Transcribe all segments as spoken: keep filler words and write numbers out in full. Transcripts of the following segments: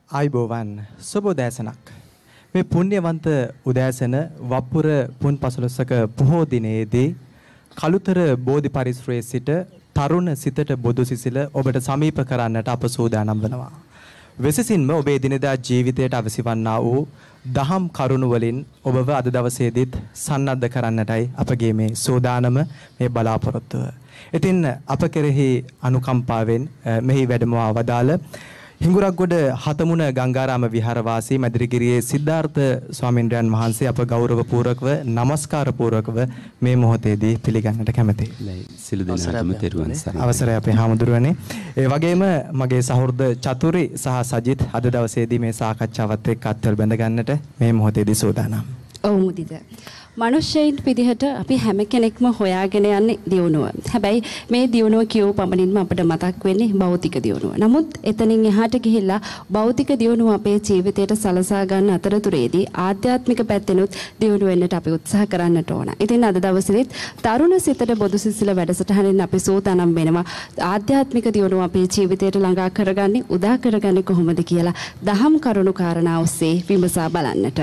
ආයුබෝවන් සුබ උදෑසනක්. මේ පුණ්‍යවන්ත උදෑසන වප්පුර පුන් පසළොස්වක පොහෝ දිනයේදී කළුතර බෝධි පරිශ්‍රයේ සිට තරුණ සිතට බොදු සිසිල ඔබට සමීප කරන්නට අප සූදානම් වෙනවා. විශේෂින්ම ඔබේ දිනදා ජීවිතයට අවශ්‍ය වන්නා වූ දහම් කරුණු වලින් ඔබව අද දවසේදීත් සන්නද්ධ කරන්නටයි අපගේ මේ සූදානම මේ බලාපොරොත්තුව. ඉතින් අප කෙරෙහි අනුකම්පාවෙන් මෙහි වැඩමවා වදාළ හිඟුරක්ගොඩ හතමුණ ගංගාරාම විහාරවාසී මැදිරිගිරියේ සිද්ධාර්ථ ස්වාමින්ද්‍රයන් වහන්සේ අප ගෞරව පූර්වකව නමස්කාර පූර්වකව මේ මොහොතේදී පිළිගන්නට කැමැතියි. සිළු දෙනාටම තෙරුවන් සරණයි. අවසරයි අපේ හාමුදුරුවනේ. ඒ වගේම මගේ සහෘද චතුරි සහ සජිත් අද දවසේදී මේ සාකච්ඡාවත් එක්ක අත්වල බැඳ ගන්නට මේ මොහොතේදී සූදානම්. ඔව් මුදිත. මනුෂ්‍යයින් විදිහට අපි හැම කෙනෙක්ම හොයාගෙන යන්නේ දියුණුව. හැබැයි මේ දියුණුව කියව පමණින්ම අපිට මතක් වෙන්නේ භෞතික දියුණුව. නමුත් එතනින් එහාට ගිහිල්ලා භෞතික දියුණුව අපේ ජීවිතයට සලසා ගන්න අතරතුරේදී ආධ්‍යාත්මික පැත්තෙනුත් දියුණු වෙන්නට අපි උත්සාහ කරන්නට ඕන. ඉතින් අද දවසේත් තරුණ සිතට බොදු සිසිල වැඩසටහනින් අපි සූදානම් වෙනවා. ආධ්‍යාත්මික දියුණුව අපේ ජීවිතයට ළඟා කරගන්නේ උදා කරගන්නේ කොහොමද කියලා දහම් කරුණු කාරණා ඔස්සේ විමසා බලන්නට.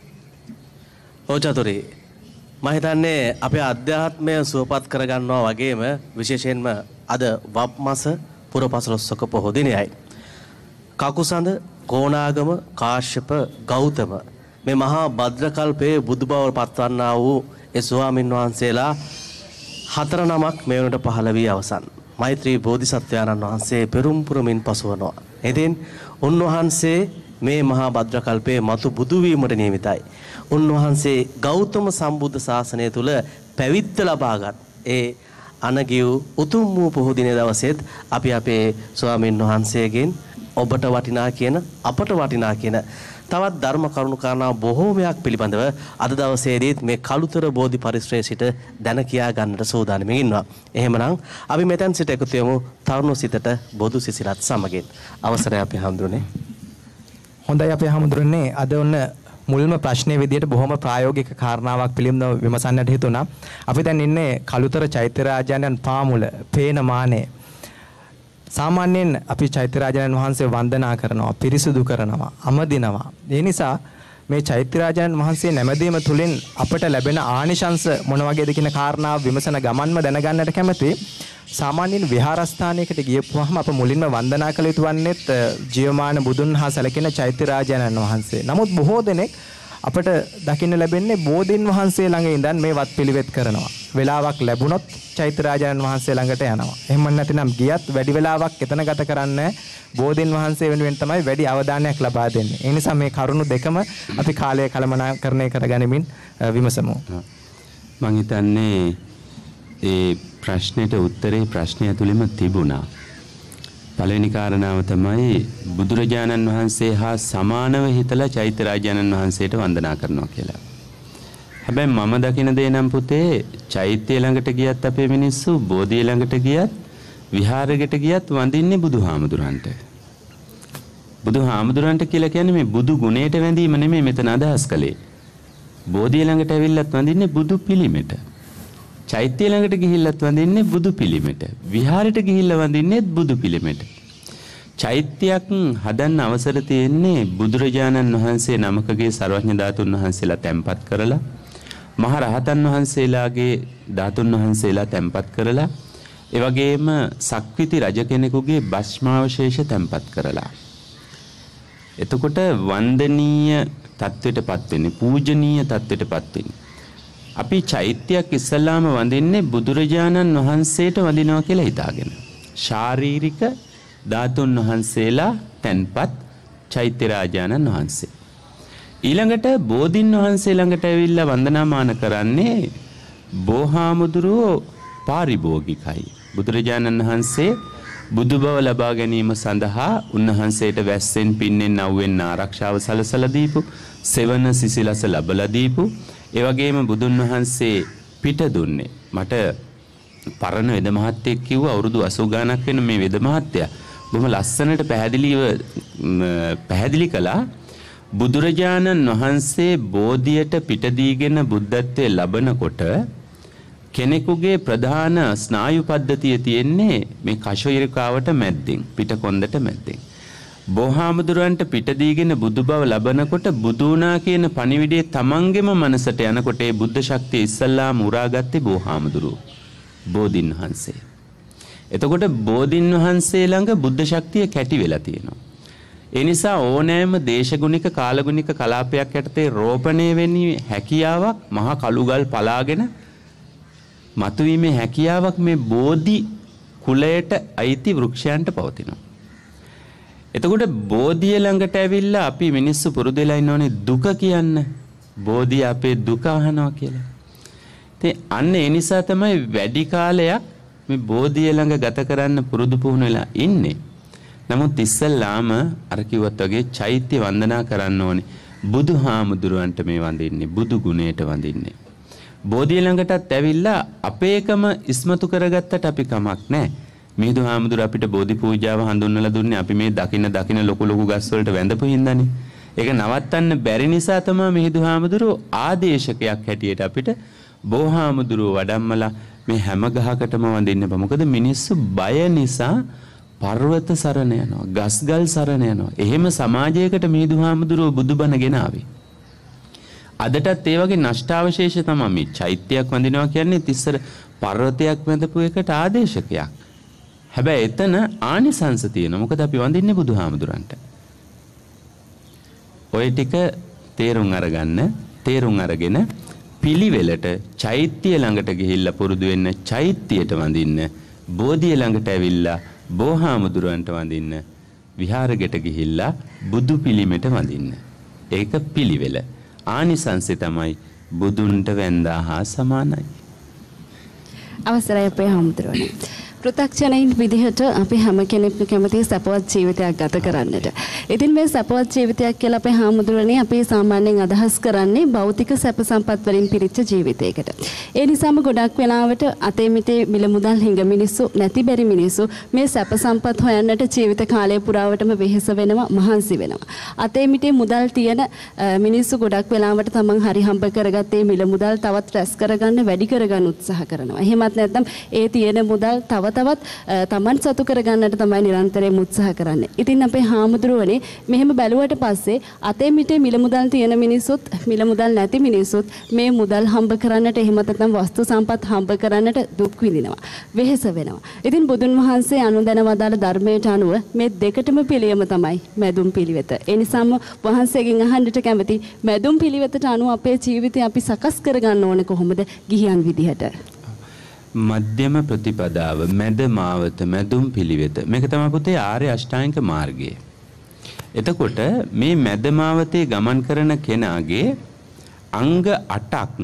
ඔව් චතුරි, මම හිතන්නේ අපේ අධ්‍යාත්මය සුවපත් කරගන්නවා වගේම විශේෂයෙන්ම අද වප් මාස පුරපසළොස්වක පොහෝ දිනයයි. කකුසඳ, කොණාගම, කාශ්‍යප, ගෞතම මේ මහා භද්‍රකල්පයේ බුදුබව පත්වන්නා වූ ඒ ස්වාමින් වහන්සේලා හතර නමක් මේ වනට පහළ වී අවසන්. මෛත්‍රී බෝධිසත්වයන්න් වහන්සේ පෙරම් පුරමින් පසුවනවා. ඉතින් උන්වහන්සේ මේ මහා භද්‍රකල්පයේ මතු බුදු වීමට නියමිතයි. උන්වහන්සේ ගෞතම සම්බුද්ධ ශාසනය තුල පැවිද්ද ලබාගත් ඒ අනගිව් උතුම් වූ පොහෝ දින දවසේත් අපි අපේ ස්වාමීන් වහන්සේගෙන් ඔබට වටිනා කියන අපට වටිනා කියන තවත් ධර්ම කරුණු කාරණා බොහෝමයක් පිළිබඳව අද දවසේදීත් මේ කළුතර බෝධි පරිශ්‍රයේ සිට දැන කියා ගන්නට සූදානම්ින් ඉන්නවා. එහෙමනම් අපි මෙතෙන් සිට එකතු වෙමු තරුණ සිතට බොදු සිසිලත් සමගින්. අවසරයි අපි හඳුරන්නේ. හොඳයි අපේ හඳුරන්නේ අද ඔන්න මුල්ම ප්‍රශ්නයේ විදිහට බොහොම ප්‍රායෝගික කාරණාවක් පිළිබඳව විමසන්නට හිතුණා. අපි දැන් ඉන්නේ කළුතර චෛත්‍ය රාජානන් පාමුල පේනමානේ. සාමාන්‍යයෙන් අපි චෛත්‍ය රාජානන් වහන්සේ වන්දනා කරනවා, පිරිසුදු කරනවා, අමදිනවා. ඒ නිසා මේ චෛත්‍ය රාජානන් වහන්සේ නැමදීම තුලින් අපට ලැබෙන ආනිශංස මොන වගේද කියන කාරණාව විමසන ගමන්ම දැනගන්නට කැමැති. සාමාන්‍යයෙන් විහාරස්ථානයකට ගියපුවාම අප මුලින්ම වන්දනා කළ යුතු වන්නේත් ජීවමාන බුදුන් හා සැලකෙන චෛත්‍ය රාජානන් වහන්සේ. නමුත් බොහෝ දෙනෙක් අපට දකින්න ලැබෙන්නේ බෝධීන් වහන්සේ ළඟ ඉඳන් මේ වත් පිළිවෙත් කරනවා. වෙලාවක් ලැබුණොත් චෛත්‍ය රාජානන් වහන්සේ ළඟට යනවා. එහෙම නැතිනම් ගියත් වැඩි වෙලාවක් එතන ගත කරන්නේ බෝධීන් වහන්සේ වෙනුවෙන් තමයි වැඩි අවධානයක් ලබා දෙන්නේ. ඒ නිසා මේ කරුණු දෙකම අපි කාලය කළමනාකරණය කරගනිමින් විමසමු. මම හිතන්නේ ඒ ප්‍රශ්නෙට උත්තරේ ප්‍රශ්නය ඇතුළෙම තිබුණා. පළවෙනි කාරණාව තමයි බුදුරජාණන් වහන්සේ හා සමානව හිතලා චෛත්‍ය රාජානන් වහන්සේට වන්දනා කරනවා කියලා. හැබැයි මම දකින දේ නම් පුතේ චෛත්‍ය ළඟට ගියත් අපේ මිනිස්සු බෝධිය ළඟට ගියත් විහාරයකට ගියත් වඳින්නේ බුදුහාමුදුරන්ට. බුදුහාමුදුරන්ට කියලා කියන්නේ මේ බුදු ගුණයට වැඳීම නෙමෙයි මෙතන අදහස් කළේ. බෝධිය ළඟට ඇවිල්ලත් වඳින්නේ බුදු පිළිමෙට. චෛත්‍ය ළඟට ගිහිල්ලත් වඳින්නේ බුදු පිළිමෙට. විහාරයට ගිහිල්ලා වඳින්නේත් බුදු පිළිමෙට. චෛත්‍යයක් හදන්න අවසර තියෙන්නේ බුදුරජාණන් වහන්සේ නමකගේ සර්වඥ ධාතුන් වහන්සේලා තැන්පත් කරලා, මහ රහතන් වහන්සේලාගේ ධාතුන් වහන්සේලා තැන්පත් කරලා, ඒ වගේම සක්විති රජ කෙනෙකුගේ භස්මාවශේෂ තැන්පත් කරලා. එතකොට වන්දනීය තත්වෙටපත් වෙන්නේ, පූජනීය තත්වෙටපත් වෙන්නේ. අපි චෛත්‍යයක් ඉස්සල්ලාම වඳින්නේ බුදුරජාණන් වහන්සේට වඳිනවා කියලා හිතාගෙන. ශාරීරික ධාතුන් වහන්සේලා තැන්පත් චෛත්‍ය රාජානන් වහන්සේ. ඊළඟට බෝධින් වහන්සේ ළඟට ඇවිල්ලා වන්දනාමාන කරන්නේ බෝහාමුදුරුවෝ පාරිභෝගිකයි. බුදුරජාණන් වහන්සේ බුදු බව ලබා ගැනීම සඳහා උන්වහන්සේට වැස්සෙන් පින්නෙන් අවුෙන් ආරක්ෂාව සලසලා දීපු, සෙවන සිසිලස ලැබලා දීපු, ඒ වගේම බුදුන් වහන්සේ පිට දුන්නේ. මට පරණ වෙද මහත්තයෙක් කිව්වා අවුරුදු අසූ ගාණක් වෙන මේ වෙද මහත්තයා බොහොම ලස්සනට පැහැදිලිව පැහැදිලි කළා. බුදුරජාණන් වහන්සේ බෝධියට පිට දීගෙන බුද්ධත්වයේ ලබනකොට කෙනෙකුගේ ප්‍රධාන ස්නායු පද්ධතිය තියෙන්නේ මේ කෂෝයරිකාවට මැද්දෙන්, පිට කොන්දට මැද්දෙන්. බෝහාමුදුරන්ට පිට දීගෙන බුදු බව ලබනකොට බුදු වුණා කියන පණිවිඩය තමන්ගේම මනසට යනකොට ඒ බුද්ධ ශක්තිය ඉස්සල්ලාම උරාගත්තේ බෝහාමුදුරුවෝ බෝධින් වහන්සේ. එතකොට බෝධින් වහන්සේ ළඟ බුද්ධ ශක්තිය කැටි වෙලා තියෙනවා. ඒ නිසා ඕනෑම දේශගුණික කාලගුණික කලාපයක් යටතේ රෝපණය වෙන්නේ හැකියාවක් මහා කළුගල් පලාගෙන මතුවීමේ හැකියාවක් මේ බෝධි කුලයට අයිති වෘක්ෂයන්ට පවතිනවා. එතකොට බෝධිය ළඟට ඇවිල්ලා අපි මිනිස්සු පුරුදු වෙලා ඉන්නෝනේ දුක කියන්න. බෝධිය අපේ දුක අහනවා කියලා. ඉතින් අන්න ඒ නිසා තමයි වැඩි කාලයක් මේ බෝධිය ළඟ ගත කරන්න පුරුදු පුහුණු වෙලා ඉන්නේ. නමුත් ඉස්සල්ලාම අර කිව්වත් වගේ චෛත්‍ය වන්දනා කරන්න ඕනේ. බුදුහාමුදුරුවන්ට මේ වඳින්නේ බුදු ගුණයට වඳින්නේ. බෝධිය ළඟටත් ඇවිල්ලා අපේකම ඉස්මතු කරගත්තට අපි කමක් නැහැ. මිහිඳු හාමුදුර අපිට බෝධි පූජාව හඳුන්වලා දුන්නේ අපි මේ දකින්න දකින්න ලොකු ලොකු ගස් වලට වැඳපු හින්දානේ. ඒක නවත්තන්න බැරි නිසා තමයි මිහිඳු හාමුදුරුවෝ ආදේශකයක් හැටියට අපිට බෝහාමුදුරුවෝ වඩම්මලා මේ හැම ගහකටම වඳින්න බෑ. මොකද මිනිස්සු බය නිසා පර්වත සරණ යනවා, ගස්ගල් සරණ යනවා. එහෙම සමාජයකට මිහිඳු හාමුදුරුවෝ බුදුබණ ගෙනාවේ. අදටත් ඒ වගේ නෂ්ටාවශේෂ තමයි මේ චෛත්‍යයක් වඳිනවා කියන්නේ තිස්සර පර්වතයක් වැඳපු එකට ආදේශකයක්. හැබැයි එතන ආනිසංස තියෙනවා. මොකද අපි වඳින්නේ බුදුහාමුදුරන්ට. ඔය ටික තේරුම් අරගන්න, තේරුම් අරගෙන පිළිවෙලට චෛත්‍ය ළඟට ගිහිල්ලා පුරුදු වෙන්න, චෛත්‍යයට වඳින්න, බෝධිය ළඟට ඇවිල්ලා බෝහාමුදුරන්ට වඳින්න, විහාරෙකට ගිහිල්ලා බුදු පිළිමෙට වඳින්න. ඒක පිළිවෙල. ආනිසංසය තමයි බුදුන්ට වැඳා හා සමානයි. අවසරයි අපේ හාමුදුරුවනේ. පෘථග්ජනයින් විදිහට අපි හැම කෙනෙක්ම කැමති සපවත් ජීවිතයක් ගත කරන්නට. ඉතින් මේ සපවත් ජීවිතයක් කියලා අපේ හාමුදුරනේ අපි සාමාන්‍යයෙන් අදහස් කරන්නේ භෞතික සැප සම්පත් වලින් පිරිච්ච ජීවිතයකට. ඒ නිසාම ගොඩක් වෙලාවට අතේ මිටේ මිල මුදල් හිඟ මිනිස්සු නැති බැරි මිනිස්සු මේ සැප සම්පත් හොයන්නට ජීවිත කාලය පුරාවටම වෙහෙස වෙනවා, මහන්සි වෙනවා. අතේ මිටේ මුදල් තියෙන මිනිස්සු ගොඩක් වෙලාවට තමන් හරි හම්බ කරගත්තේ මිල මුදල් තවත් රැස් කරගන්න, වැඩි කරගන්න උත්සාහ කරනවා. එහෙමත් නැත්නම් ඒ තියෙන මුදල් තව තවත් තමන් සතු කරගන්නට තමයි නිරන්තරයෙන් උත්සාහ කරන්නේ. ඉතින් අපේ හාමුදුරුවනේ මෙහෙම බැලුවට පස්සේ අතේ මිටේ මිල මුදල් තියෙන මිනිස්සුත් මිල මුදල් නැති මිනිස්සුත් මේ මුදල් හම්බ කරන්නට එහෙම නැත්නම් වස්තු සම්පත් හම්බ කරන්නට දුක් විඳිනවා. වෙහෙස වෙනවා. ඉතින් බුදුන් වහන්සේ අනුදැන වදාළ ධර්මයට අනුව මේ දෙකටම පිළියම තමයි මැදුම් පිළිවෙත. ඒ නිසාම වහන්සේගෙන් අහන්නට කැමති මැදුම් පිළිවෙතට අනුව අපේ ජීවිතය අපි සකස් කරගන්න ඕනේ කොහොමද ගිහියන් විදිහට? මධ්‍යම ප්‍රතිපදාව, මැද මාවත, මැදුම් පිළිවෙත. මේක තමයි පුතේ ආර්ය අෂ්ටාංගික මාර්ගය. එතකොට මේ මැද මාවතේ ගමන් කරන කෙනාගේ අංග අටක්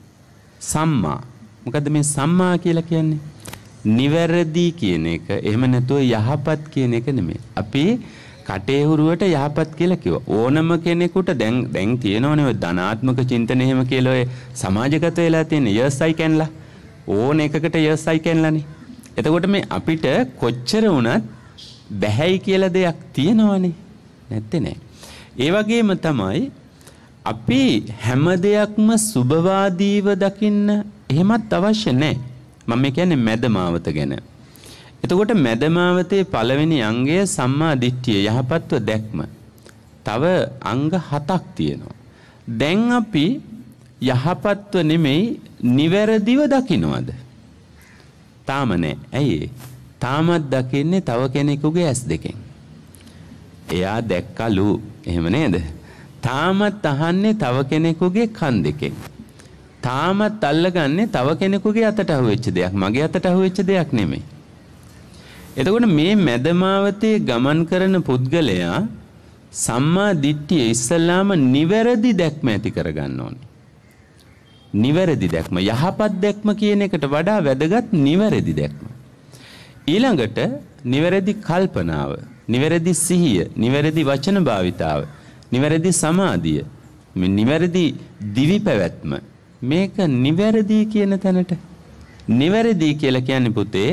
සම්මා. මොකද්ද මේ සම්මා කියලා කියන්නේ? නිවැරදි කියන එක. එහෙම නැතුව යහපත් කියන එක නෙමෙයි. අපි කටේ හුරුවට යහපත් කියලා කිව්වා. ඕනම කෙනෙකුට දැන් දැන් තියෙනවනේ ඔය ධනාත්මක චින්තන එහෙම කියලා ඔය සමාජගත වෙලා තියෙන යසයි කැන්ලා. ඕන එකකට යසයි කැන්ලානේ. එතකොට මේ අපිට කොච්චර වුණත් බැහැයි කියලා දෙයක් තියෙනවනේ. නැත්තේ නෑ. ඒ වගේම තමයි අපි හැම දෙයක්ම සුබවාදීව දකින්න එහෙමත් අවශ්‍ය නෑ. මම කියන්නේ මැදමාවත ගැන. එතකොට මැදමාවතේ පළවෙනි අංගය සම්මා දිට්ඨිය, යහපත්ව දැක්ම. තව අංග හතක් තියෙනවා. දැන් අපි යහපත්ව නෙමෙයි නිවැරදිව දකින්නවද? තාම නෑ. ඇයි? තාමත් දකින්නේ තව කෙනෙකුගේ ඇස් දෙකෙන්. එයා දැක්කලු. එහෙම නේද? තාමත් අහන්නේ තව කෙනෙකුගේ කන් දෙකෙන්. තාමත් අල්ලගන්නේ තව කෙනෙකුගේ අතට අහුවෙච්ච දෙයක්. මගේ අතට අහුවෙච්ච දෙයක් නෙමෙයි. එතකොට මේ මැදමාවතේ ගමන් කරන පුද්ගලයා සම්මා දිට්ඨිය ඉස්සල්ලාම නිවැරදි දැක්ම ඇති කරගන්න ඕනේ. නිවැරදි දැක්ම, යහපත් දැක්ම කියන එකට වඩා වැදගත් නිවැරදි දැක්ම. ඊළඟට නිවැරදි කල්පනාව, නිවැරදි සිහිය, නිවැරදි වචන භාවිතාව, නිවැරදි සමාධිය, මේ නිවැරදි දිවි පැවැත්ම. මේක නිවැරදි කියන තැනට නිවැරදි කියලා කියන්නේ පුතේ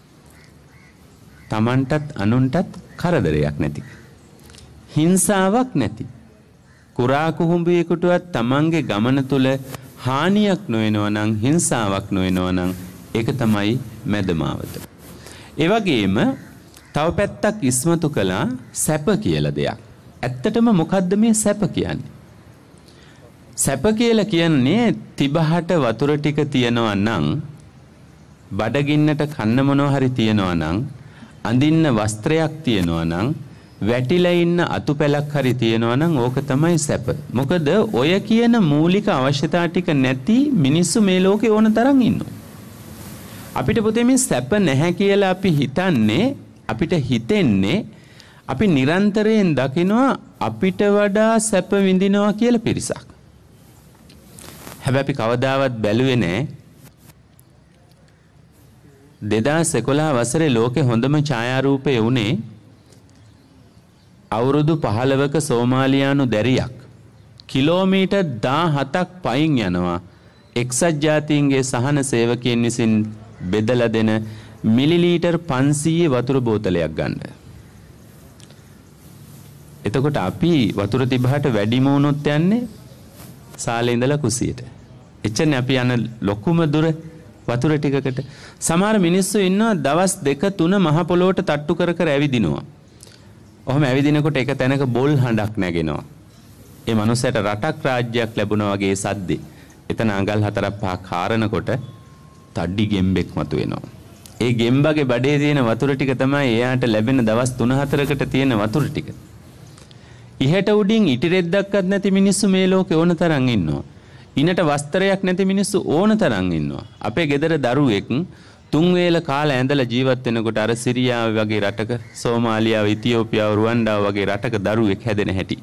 තමන්ටත් අනුන්ටත් කරදරයක් නැති, හිංසාවක් නැති, කුරා කුහුඹියෙකුටවත් තමන්ගේ ගමන තුල හානියක් නොවෙනවා නම්, හිංසාවක් නොවෙනවා නම් ඒක තමයි මැදමාවත. ඒ වගේම තව පැත්තක් ඉස්මතු කළා සැප කියලා දෙයක්. ඇත්තටම මොකද්ද මේ සැප කියන්නේ? සැප කියලා කියන්නේ තිබහට වතුර ටික තියනවා නම්, බඩගින්නට කන්න මොනවා හරි තියනවා නම්, අඳින්න වස්ත්‍රයක් තියනවා නම්, වැටිලා ඉන්න අතුපැලක් හරි තියනවා නම් ඕක තමයි සැප. මොකද ඔය කියන මූලික අවශ්‍යතා ටික නැති මිනිස්සු මේ ලෝකේ ඕන තරම් ඉන්නවා. අපිට පුතේ මේ සැප නැහැ කියලා අපි හිතන්නේ, අපිට හිතෙන්නේ අපි නිරන්තරයෙන් දකිනවා අපිට වඩා සැප විඳිනවා කියලා පිරිසක්. හැබැයි අපි කවදාවත් බැලුවේ නැහැ දෙදාස් එකොළහ වසරේ ලෝකේ හොඳම ඡායාරූපය උනේ අවුරුදු පහළවක සෝමාලියානු දැරියක් කිලෝමීටර් දහහතක් පයින් යනවා එක්සත් ජාතීන්ගේ සහන සේවකයන් විසින් බෙදලා දෙන මිලිලීටර් පන්සීය වතුර බෝතලයක් ගන්න. එතකොට අපි වතුර තිබහට වැඩිම වුණොත් යන්නේ සාලේ ඉඳලා කුසියට. එච්චරනේ අපි යන ලොකුම දුර වතුර ටිකකට. සමහර මිනිස්සු ඉන්නවා දවස් දෙක තුන මහ පොළොවට තට්ටු කර කර ඇවිදිනවා. ඔහොම ඇවිදිනකොට එක තැනක බොල් හඬක් නැගෙනවා. ඒ මනුස්සයට රටක් රාජ්‍යයක් ලැබුණා වගේ සද්දේ. එතන අඟල් හතරක් පහක් හාරනකොට තඩි ගෙම්බෙක් මතුවෙනවා. ඒ ගෙම්බගේ බඩේ තියෙන වතුර ටික තමයි එයාට ලැබෙන දවස් තුන හතරකට තියෙන වතුර ටික. ඉහෙට උඩින් ඉටිරෙද්දක්වත් නැති මිනිස්සු මේ ලෝකේ ඕන තරම් ඉන්නවා. ඉනට වස්ත්‍රයක් නැති මිනිස්සු ඕන තරම් ඉන්නවා. අපේ ගෙදර දරුවෙක් තුන් වේල කාලා ඇඳලා ජීවත් වෙනකොට අර සිරියාව වගේ රටක, සෝමාලියාව, ඉතියෝපියාව, රුවන්ඩාව වගේ රටක දරුවෙක් හැදෙන හැටි.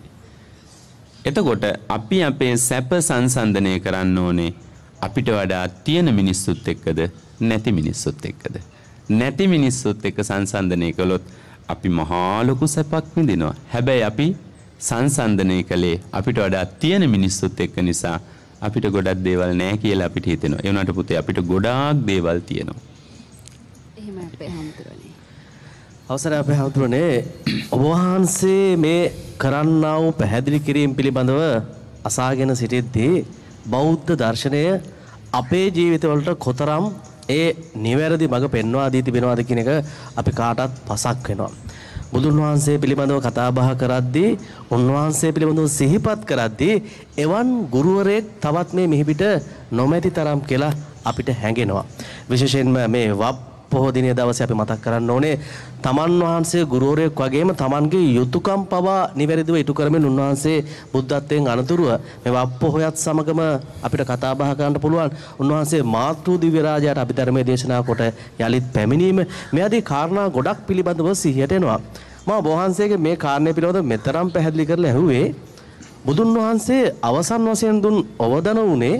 එතකොට අපි අපේ සැප සංසන්දනය කරන්න ඕනේ අපිට වඩා තියෙන මිනිස්සුත් එක්කද නැති මිනිස්සුත් එක්කද? නැති මිනිස්සුත් එක්ක සංසන්දනය කළොත් අපි මහා ලොකු සැපක් විඳිනවා. හැබැයි අපි සංසන්දනය කළේ අපිට වඩා තියෙන මිනිස්සුත් එක්ක නිසා අපිට ගොඩක් දේවල් නැහැ කියලා අපිට හිතෙනවා. ඒ වුණාට පුතේ අපිට ගොඩාක් දේවල් තියෙනවා. එහෙම අපේ හැමතුරනේ. අවසරයි අපේ හැමතුරනේ, ඔබ වහන්සේ මේ කරන්නා වූ පැහැදිලි කිරීම පිළිබඳව අසාගෙන සිටිද්දී බෞද්ධ දර්ශනය අපේ ජීවිතවලට කොතරම් ඒ නිවැරදි මඟ පෙන්වා දී තිබෙනවාද කියන එක අපි කාටත් පසක් වෙනවා. බුදුන් වහන්සේ පිළිබඳව කතා බහ කරද්දී, උන්වහන්සේ පිළිබඳව සිහිපත් කරද්දී එවන් ගුරුවරයෙක් තවත් මේ මිහිපිට නොමැති තරම් කියලා අපිට හැඟෙනවා. විශේෂයෙන්ම මේ වප් පොහොය දිනයේ දවසේ අපි මතක් කරන්න ඕනේ තමන් වහන්සේ ගුරුවරයෙක් වගේම තමන්ගේ යුතුයකම් පවා නිවැරදිව ඉටු කරමින් උන්වහන්සේ බුද්ධත්වයෙන් අනතුරුව මේ වප් පොහොයත් සමගම අපිට කතා බහ කරන්න පුළුවන්. උන්වහන්සේ මාතෘ දිව්‍ය රාජයාට අභිධර්මයේ දේශනා කොට යලිත් පැමිණීම මේ ආදී කාරණා ගොඩක් පිළිබඳව සිහියට එනවා. මම වහන්සේගේ මේ කාරණේ පිළිබඳව මෙතරම් පැහැදිලි කරලා ඇහුවේ බුදුන් වහන්සේ අවසන් වශයෙන් දුන් අවදන උනේ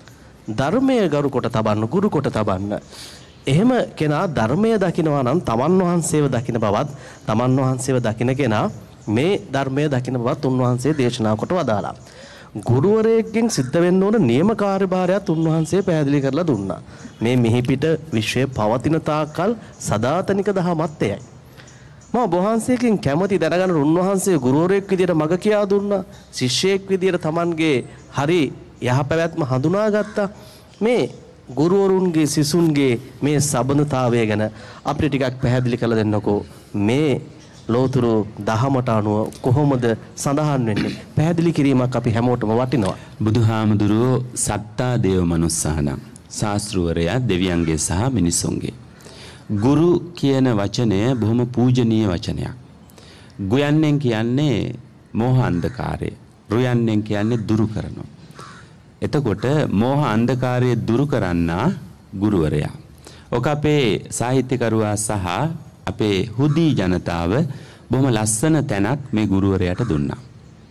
ධර්මයේ ගරු කොට තබන්න, ගුරු කොට තබන්න. එහෙම කෙනා ධර්මය දකිනවා නම් තමන් වහන්සේව දකින බවත්, තමන් වහන්සේව දකින කෙනා මේ ධර්මය දකින බවත් උන්වහන්සේ දේශනා කොට වදාලා. ගුරුවරයෙක්ගෙන් සිද්ධ වෙන්න ඕන නියම කාර්යභාරයත් උන්වහන්සේ පැහැදිලි කරලා දුන්නා. මේ මිහිපිට විශ්වයේ පවතින තාක්කල් සදාතනික දහමත් එයයි. මම වහන්සේගෙන් කැමති දැනගන්න උන්වහන්සේ ගුරුවරයෙක් විදියට මඟ කියා දුන්නා. ශිෂ්‍යයෙක් විදියට තමන්ගේ හරි යහපැවැත්ම හඳුනාගත්තා. මේ ගුරුවරුන්ගේ සිසුන්ගේ මේ සබඳතාවය ගැන අපිට ටිකක් පැහැදිලි කරලා දෙන්නකෝ. මේ ලෝතුරු දහමට අනුව කොහොමද සඳහන් වෙන්නේ? පැහැදිලි කිරීමක් අපි හැමෝටම වටිනවා. බුදුහාමුදුරුවෝ සත්තා දේව මනුස්සහනම්, ශාස්ත්‍රවරයා දෙවියන්ගේ සහ මිනිසුන්ගේ. ගුරු කියන වචනය බොහොම පූජනීය වචනයක්. ගුයන්නෙන් කියන්නේ මෝහ අන්ධකාරය. රුයන්නෙන් කියන්නේ දුරු කරනවා. එතකොට මෝහ අන්ධකාරය දුරු කරන්නා ගුරුවරයා. ඔක අපේ සාහිත්‍යකරුවා සහ අපේ හුදී ජනතාව බොහොම ලස්සන තැනක් මේ ගුරුවරයාට දුන්නා.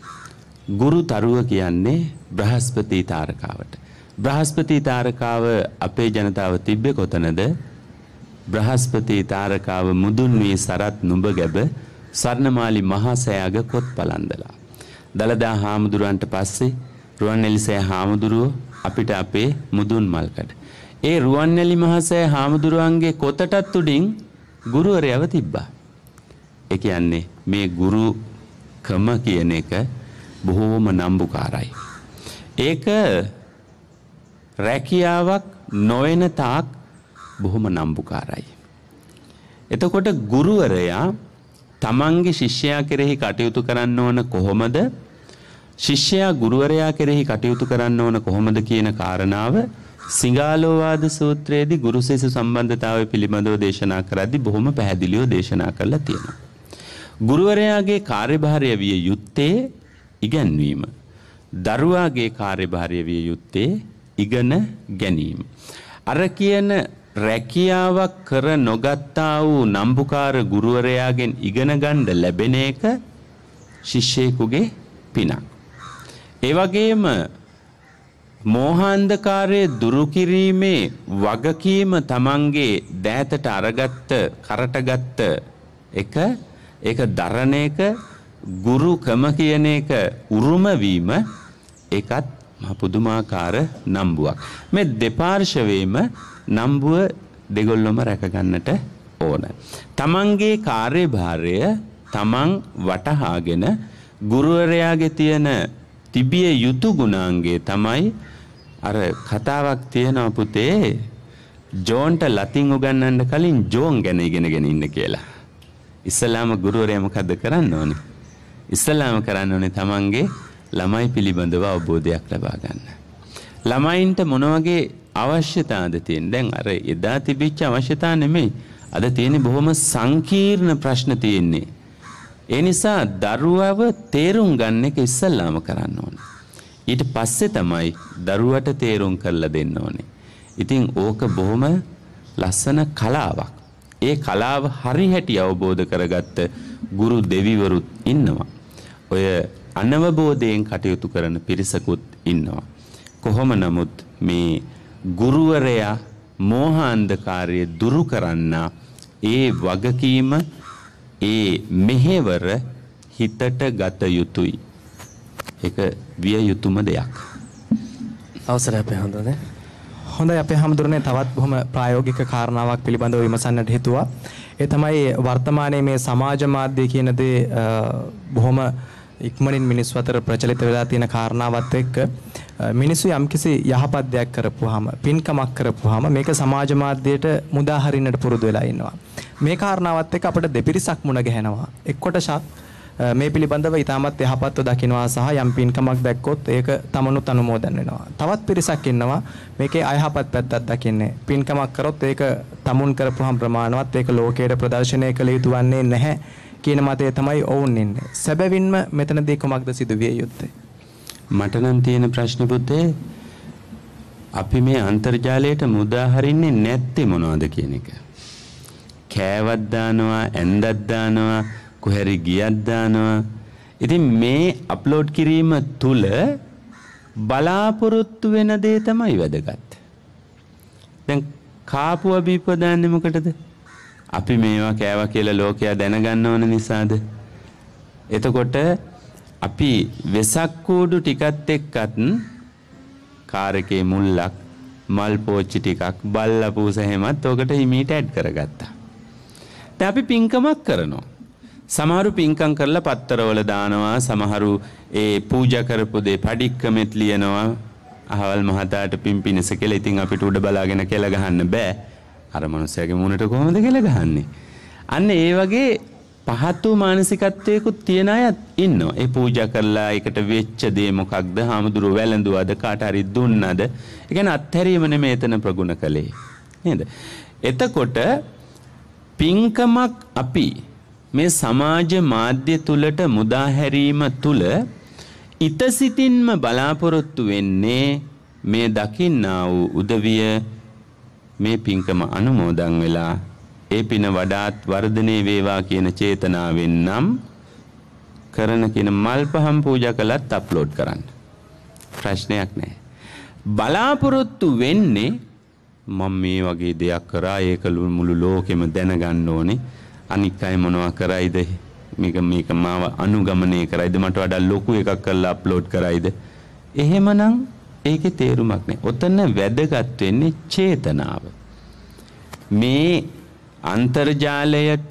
ගුරු තරුව කියන්නේ බ්‍රහස්පති තාරකාවට. බ්‍රහස්පති තාරකාව අපේ ජනතාව තිබ්බේ කොතනද? බ්‍රහස්පති තාරකාව මුදුන් වී සරත් නුඹ ගැබ සර්ණමාලි මහා සෑයග කොත් පලන්දලා. දලදා හාමුදුරුවන්ට පස්සේ රුවන්වැලි සෑ හාමුදුරුවෝ අපිට අපේ මුදුන් මල්කඩ. ඒ රුවන්වැලි මහා සෑ හාමුදුරුවන්ගේ කොතටත් උඩින් ගුරුවරයව තිබ්බා. ඒ කියන්නේ මේ ගුරුකම කියන එක බොහෝම නම්බුකාරයි. ඒක රැකියාවක් නොවන තාක් බොහොම නම්බුකාරයි. එතකොට ගුරුවරයා තමන්ගේ ශිෂ්‍යයා කෙරෙහි කටයුතු කරන්න ඕන කොහොමද? ශිෂ්‍යයා ගුරුවරයා කෙරෙහි කටයුතු කරන්න ඕන කොහොමද කියන කාරණාව සිඟාලෝවාද සූත්‍රයේදී ගුරු ශිෂ්‍ය සම්බන්ධතාවය පිළිබඳව දේශනා කරද්දී බොහොම පැහැදිලිව දේශනා කරලා තියෙනවා. ගුරුවරයාගේ කාර්යභාරය විය යුත්තේ ඉගැන්වීම. දරුවාගේ කාර්යභාරය විය යුත්තේ ඉගෙන ගැනීම. අර කියන රැකියාවක් කර නොගත්තා වූ නම්බුකාර ගුරුවරයාගෙන් ඉගෙන ගන්න ලැබෙන එක ශිෂ්‍යයෙකුගේ පිනක්. ඒ වගේම මෝහාන්ධකාරයේ දුරු කිරීමේ වගකීම තමන්ගේ දෑතට අරගත්ත කරටගත්ත එක ඒක දරණ එක ගුරුකම කියන එක උරුම වීම ඒකත් මහ පුදුමාකාර නම්බුවක්. මේ දෙපාර්ශවයේම නම්බුව දෙගොල්ලොම රැක ගන්නට ඕන. තමන්ගේ කාර්යභාරය තමන් වටහාගෙන ගුරුවරයාගේ තියෙන තිබිය යුතු ගුණාංගය තමයි අර කතාවක් තියෙනවා පුතේ ජෝන්ට ලතින් උගන්වන්න කලින් ජෝන් ගැන ඉගෙනගෙන ඉන්න කියලා. ඉස්ලාම ගුරුවරයා මොකද්ද කරන්න ඕනේ? ඉස්ලාම කරන්න ඕනේ තමන්ගේ ළමයි පිළිබඳව අවබෝධයක් ලබා ගන්න. ළමයින්ට මොන වගේ අවශ්‍යතාවද තියෙන්නේ? දැන් අර එදා තිබිච්ච අවශ්‍යතා නෙමෙයි. අද තියෙන්නේ බොහොම සංකීර්ණ ප්‍රශ්න තියෙන්නේ. ඒ නිසා දරුවව තේරුම් ගන්න එක ඉස්සල්ලාම කරන්න ඕනේ. ඊට පස්සේ තමයි දරුවට තේරුම් කරලා දෙන්න ඕනේ. ඉතින් ඕක බොහොම ලස්සන කලාවක්. ඒ කලාව හරි හැටි අවබෝධ කරගත්ත ගුරු දෙවිවරුත් ඉන්නවා. ඔය අනවබෝධයෙන් කටයුතු කරන පිරිසකුත් ඉන්නවා. කොහොම නමුත් මේ ගුරුවරයා මෝහාන්ධකාරය දුරු කරන්න ඒ වගකීම ඒ මෙහෙවර හිතට ගත යුතුයි. ඒක විය යුතුම දෙයක්. අවසරයි අපේ හඳුනේ. හොඳයි අපේ හැමදෙරනේ තවත් බොහොම ප්‍රායෝගික කාරණාවක් පිළිබඳව විමසන්නට හේතුවා. ඒ තමයි වර්තමානයේ මේ සමාජ මාධ්‍ය කියන දේ බොහොම ඉක්මනින් මිනිස් අතර ප්‍රචලිත වෙලා තියෙන කාරණාවත් එක්ක මිනිස්සු යම්කිසි යහපත් දෙයක් කරපුවාම පින්කමක් කරපුවාම මේක සමාජ මාධ්‍යයට මුදා හරින්නට පුරුදු වෙලා ඉන්නවා. මේ කාරණාවත් එක්ක අපිට දෙපිරිසක් මුණ ගැහෙනවා. එක් කොටසක් මේ පිළිබඳව ඊටමත් යහපත්ව දකින්නවා සහ යම් පින්කමක් දැක්කොත් ඒක තමනුත් අනුමෝදන් වෙනවා. තවත් පිරිසක් ඉන්නවා මේකේ අයහපත් පැත්තක් දකින්නේ. පින්කමක් කරොත් ඒක තමුන් කරපුවාම ප්‍රමාණවත් ඒක ලෝකයට ප්‍රදර්ශනය කළ යුතු වන්නේ නැහැ කියන මතය තමයි ඔවුන් ඉන්නේ. සැබවින්ම මෙතනදී කොමක්ද සිදුවිය යුත්තේ? මට නම් තියෙන ප්‍රශ්න පුතේ අපි මේ අන්තර්ජාලයට මුදා හරින්නේ නැත්තේ මොනවද කියන එක. කෑවක් දානවා, ඇඳක් දානවා, කොහරි ගියක් දානවා. ඉතින් මේ අප්ලෝඩ් කිරීම තුල බලාපොරොත්තු වෙන දේ තමයි වැදගත්. දැන් කාපුව බීපුව දාන්නේ මොකටද? අපි මේවා කෑවා කියලා ලෝකයා දැනගන්න ඕන නිසාද? එතකොට අපි වෙසක් කූඩු ටිකත් එක්කත් කාර් එකේ මුල්ලක් මල් පෝච්චි ටිකක් බල්ලා පූස හැමත් ඔකට හිමීට ඇඩ් කරගත්තා. දැන් අපි පින්කමක් කරනවා. සමහරු පින්කම් කරලා පත්තරවල දානවා, සමහරු ඒ පූජා කරපු දේ පඩික්කමෙත් ලියනවා. අහවල් මහතාට පිම්පිනස කියලා. ඉතින් අපිට උඩ බලාගෙන කෙල ගහන්න බෑ. අර මනුස්සයාගේ මුණට කොහොමද කෙල ගහන්නේ? අන්න ඒ වගේ පහත් වූ මානසිකත්වයකුත් තියෙන අයත් ඉන්නවා. ඒ පූජා කරලා ඒකට වෙච්ච දේ මොකක්ද? හාමුදුරුවෝ වැළඳුවද කාට හරි දුන්නද? ඒ කියන්නේ අත්හැරීම නෙමෙයි එතන ප්‍රගුණ කළේ. නේද? එතකොට පින්කමක් අපි මේ සමාජ මාධ්‍ය තුලට මුදා හැරීම තුල ිතසිතින්ම බලාපොරොත්තු වෙන්නේ මේ දකින්නා වූ උදවිය මේ පින්කම අනුමෝදන් වෙලා ඒ පින වඩාත් වර්ධනය වේවා කියන චේතනාවෙන් නම් කරන කියන මල් පහන් පූජා කළත් අප්ලෝඩ් කරන්න. ප්‍රශ්නයක් නැහැ. බලාපොරොත්තු වෙන්නේ මම මේ වගේ දෙයක් කරා ඒක මුළු ලෝකෙම දැනගන්න ඕනේ. අනික් අය මොනවා කරයිද? මේක මේක මාව අනුගමනය කරයිද? මට වඩා ලොකු එකක් කරලා අප්ලෝඩ් කරයිද? එහෙමනම් ඒකේ තේරුමක් නැහැ. ඔතන වැදගත් වෙන්නේ චේතනාව. මේ අන්තර්ජාලයට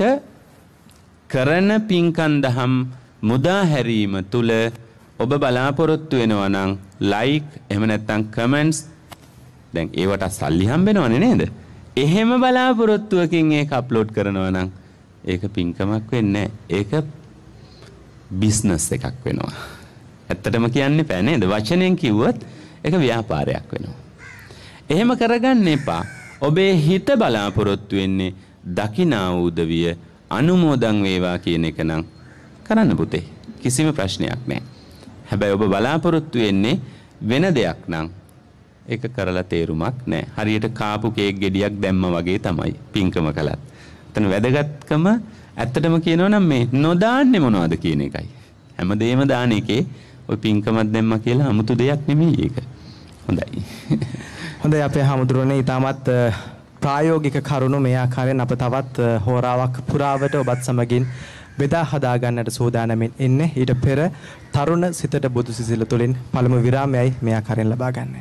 කරන පින්කම් දහම් මුදා හැරීම තුල ඔබ බලාපොරොත්තු වෙනවා නම් ලයික් එහෙම නැත්නම් කමෙන්ට්ස් දැන් ඒවට සල්ලි හම්බෙනවනේ නේද? එහෙම බලාපොරොත්තුවකින් ඒක අප්ලෝඩ් කරනවා නම් ඒක පින්කමක් වෙන්නේ නැහැ. ඒක බිස්නස් එකක් වෙනවා. ඇත්තටම කියන්න එපා නේද? වචනෙන් කිව්වොත් ඒක ව්‍යාපාරයක් වෙනවා. එහෙම කරගන්න එපා. ඔබේ හිත බලාපොරොත්තු වෙන්නේ දකිනා උදවිය අනුමෝදන් වේවා කියන එක නම් කරන්න පුතේ. කිසිම ප්‍රශ්නයක් නැහැ. හැබැයි ඔබ බලාපොරොත්තු වෙන්නේ වෙන දෙයක් නම් ඒක කරලා තේරුමක් නැහැ. හරියට කාපු කේක් ගෙඩියක් දැම්ම වගේ තමයි පින්කම කළත්. එතන වැදගත්කම ඇත්තටම කියනවා නම් මේ නොදාන්නේ මොනවද කියන එකයි. හැමදේම දාන එකේ ඔය පින්කමක් දැම්මා කියලා 아무තු දෙයක් නෙමෙයි ඒක. හොඳයි. හොඳයි අපේ හමුදුරනේ ඊටමත් ප්‍රායෝගික කරුණු මේ ආකාරයෙන් අප තවත් හෝරාවක් පුරාවට ඔබත් සමගින් බෙදා හදා ගන්නට සූදානමින් ඉන්නේ. ඊට පෙර තරුණ සිතට බුදු සිසිල තුලින් පළමු විරාමයයි මේ ආකාරයෙන් ලබා ගන්නයි.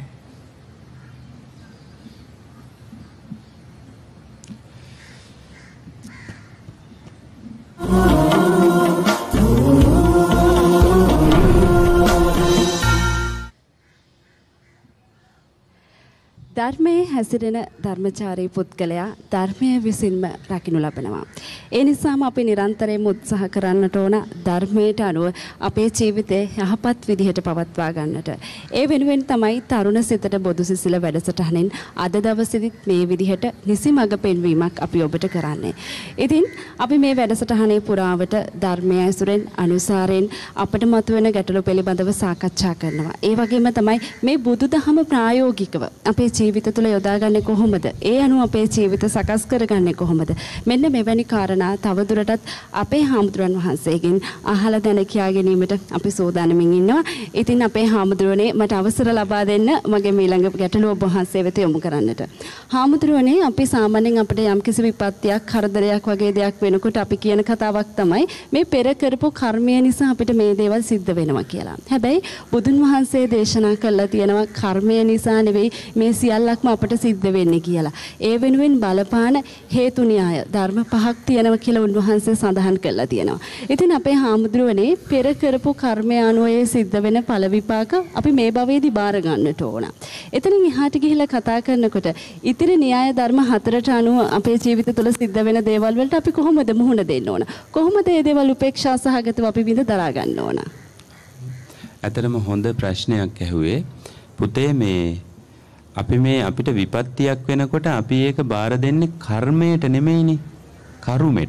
ධර්මයේ හැසිරෙන ධර්මචාරී පුද්ගලයා ධර්මයේ විසින්ම රකින්න ලබනවා. ඒ නිසාම අපි නිරන්තරයෙන්ම උත්සාහ කරන්නට ඕන ධර්මයට අනුව අපේ ජීවිතය යහපත් විදිහට පවත්වා ගන්නට. ඒ වෙනුවෙන් තමයි තරුණ සිතට බොදු සිසිල වැඩසටහනින් අද දවසේදීත් මේ විදිහට නිසි මඟ පෙන්වීමක් අපි ඔබට කරන්නේ. ඉතින් අපි මේ වැඩසටහනේ පුරාවට ධර්මයේ ඇසුරෙන් අනුසාරයෙන් අපට මතුවෙන ගැටලු පිළිබඳව සාකච්ඡා කරනවා. ඒ වගේම තමයි මේ බුදුදහම ප්‍රායෝගිකව අපේ ජීවිත තුළ යොදාගන්නේ කොහොමද? ඒ අනුව අපේ ජීවිත සකස් කරගන්නේ කොහොමද? මෙන්න මෙවැනි කාරණා තවදුරටත් අපේ හාමුදුරන් වහන්සේගෙන් අහලා දැන කියා ගැනීමට අපි සූදානමින් ඉන්නවා. ඉතින් අපේ හාමුදුරනේ මට අවසර ලබා දෙන්න මගේ ඊළඟ ගැටලුව ඔබ වහන්සේ වෙත යොමු කරන්නට. හාමුදුරනේ අපි සාමාන්‍යයෙන් අපිට යම්කිසි විපත්තියක්, කරදරයක් වගේ දෙයක් වෙනකොට අපි කියන කතාවක් තමයි මේ පෙර කරපු කර්මය නිසා අපිට මේ දේවල් සිද්ධ වෙනවා කියලා. හැබැයි බුදුන් වහන්සේ දේශනා කළා තියෙනවා කර්මය නිසා නෙවෙයි මේ සියල්ලක්ම අපට සිද්ධ වෙන්නේ කියලා. ඒ වෙනුවෙන් බලපාන හේතු න්‍යාය ධර්ම පහක් තියෙනවා කියලා උන්වහන්සේ සඳහන් කළා තියෙනවා. ඉතින් අපේ හාමුදුරුවනේ පෙර කරපු කර්මය අනුව සිද්ධ වෙන ඵල විපාක අපි මේ භවයේදී බාර ගන්නට ඕන. එතනින් එහාට ගිහිල්ලා කතා කරනකොට ඉතිරි න්‍යාය ධර්ම හතරට අනුව අපේ ජීවිත තුළ සිද්ධ වෙන දේවල් වලට අපි කොහොමද මුහුණ දෙන්න ඕන? කොහොමද මේ දේවල් උපේක්ෂා සහගතව අපි විඳ දරා ගන්න ඕන? ඇත්තටම හොඳ ප්‍රශ්නයක් ඇහුවේ. පුතේ මේ අපි මේ අපිට විපත්තියක් වෙනකොට අපි ඒක බාර දෙන්නේ කර්මයට නෙමෙයිනේ කරුමෙට.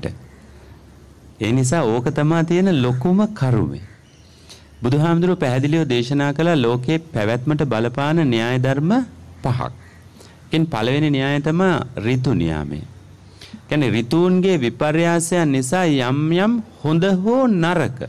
ඒ නිසා ඕක තමයි තියෙන ලොකුම කරුමේ. බුදුහාමුදුරුවෝ පැහැදිලිව දේශනා කළා ලෝකේ පැවැත්මට බලපාන න්‍යාය ධර්ම පහක්. එකින් පළවෙනි න්‍යාය තමයි ඍතු න්‍යාමය. කියන්නේ ඍතුන්ගේ විපර්යාසයන් නිසා යම් යම් හොඳ හෝ නරක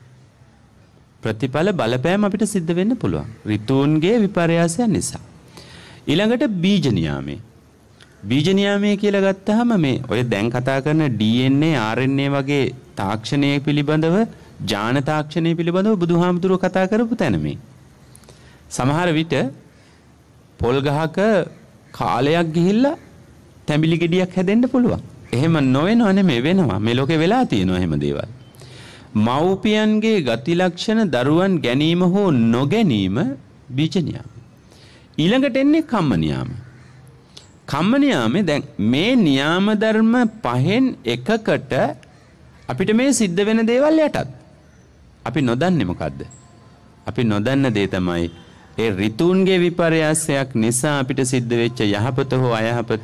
ප්‍රතිඵල බලපෑම් අපිට සිද්ධ වෙන්න පුළුවන්. ඍතුන්ගේ විපර්යාසයන් නිසා. ඊළඟට බීජ න්‍යාමය. බීජ න්‍යාමය කියලා ගත්තාම මේ ඔය දැන් කතා කරන ඩී එන් ඒ ආර් එන් ඒ වගේ තාක්ෂණය පිළිබඳව ජාන තාක්ෂණය පිළිබඳව බුදුහාමුදුරුවෝ කතා කරපු තැන මේ. සමහර විට පොල් ගහක කාලයක් ගිහිල්ලා තැඹිලි ගෙඩියක් හැදෙන්න පුළුවන්. එහෙම නොවෙනව නෙමෙයි වෙනවා. මේ ලෝකේ වෙලා තියෙනවා එහෙම දේවල්. මව්පියන්ගේ ගති ලක්ෂණ දරුවන් ගැනීම හෝ නොගැනීම බීජ න්‍යාමය. ඊළඟට එන්නේ කම්ම න්‍යාම. කම්ම න්‍යාමේ දැන් මේ න්‍යාම ධර්ම පහෙන් එකකට අපිට මේ සිද්ධ වෙන දේවල් යටත්. අපි නොදන්නේ මොකද්ද? අපි නොදන්න දේ තමයි ඒ ඍතුන්ගේ විපර්යාසයක් නිසා අපිට සිද්ධ වෙච්ච යහපත හෝ අයහපත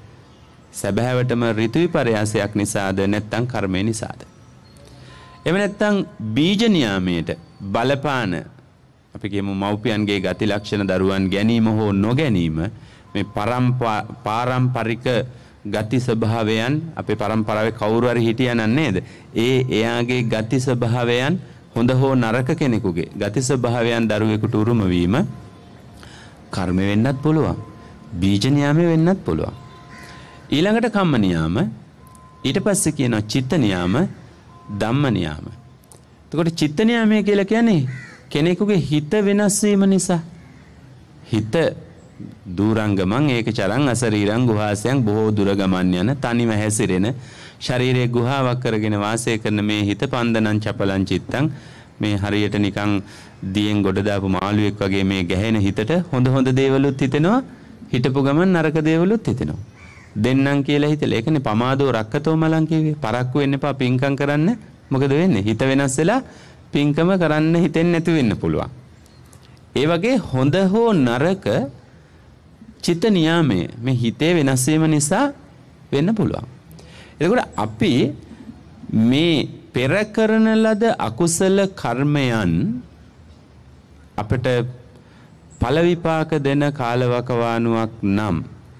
සැබෑවටම ඍතු විපර්යාසයක් නිසාද නැත්නම් කර්මය නිසාද? එහෙම නැත්නම් බීජ න්‍යාමයට බලපාන අපි කියමු මව්පියන්ගේ ගති ලක්ෂණ දරුවන් ගැනීම හෝ නොගැනීම මේ පාරම්පරික ගති ස්වභාවයන් අපේ පරම්පරාවේ කවුරු හරි හිටියා නම් නේද? ඒ එයාගේ ගති ස්වභාවයන් හොඳ හෝ නරක කෙනෙකුගේ ගති ස්වභාවයන් දරුවෙකුට උරුම වීම කර්ම වෙන්නත් පුළුවන්. බීජ න්‍යාමය වෙන්නත් පුළුවන්. ඊළඟට කම්ම න්‍යාම ඊට පස්සේ කියනවා චිත්ත න්‍යාම ධම්ම න්‍යාම. එතකොට චිත්ත න්‍යාමය කියලා කියන්නේ කෙනෙකුගේ හිත වෙනස් වීම නිසා හිත දුරංගමං ඒක චරං අසරීරං ගුහාසයන් බොහෝ දුර ගමන් යන තනිව හැසිරෙන ශරීරයේ ගුහාවක් කරගෙන වාසය කරන මේ හිත පන්දනං චපලං චිත්තං මේ හරියට නිකන් දියෙන් ගොඩ දාපු මාළුවෙක් වගේ මේ ගැහෙන හිතට හොඳ හොඳ දේවලුත් හිතෙනවා හිටපු ගමන් නරක දේවලුත් හිතෙනවා දෙන්නම් කියලා හිතලා. ඒකනේ පමාදෝ රක්කතෝ මලං කිව්වේ. පරක්කු වෙන්න එපා පින්කම් කරන්න. මොකද වෙන්නේ? හිත වෙනස් වෙලා පින්කම කරන්න හිතෙන්නේ නැති වෙන්න පුළුවන්. ඒ වගේ හොඳ හෝ නරක චිත්ත නියාමය මේ හිතේ වෙනස් වීම නිසා වෙන්න පුළුවන්. එතකොට අපි මේ පෙර කරන ලද අකුසල කර්මයන් අපිට ඵල විපාක දෙන කාලවකවානුවක් නම්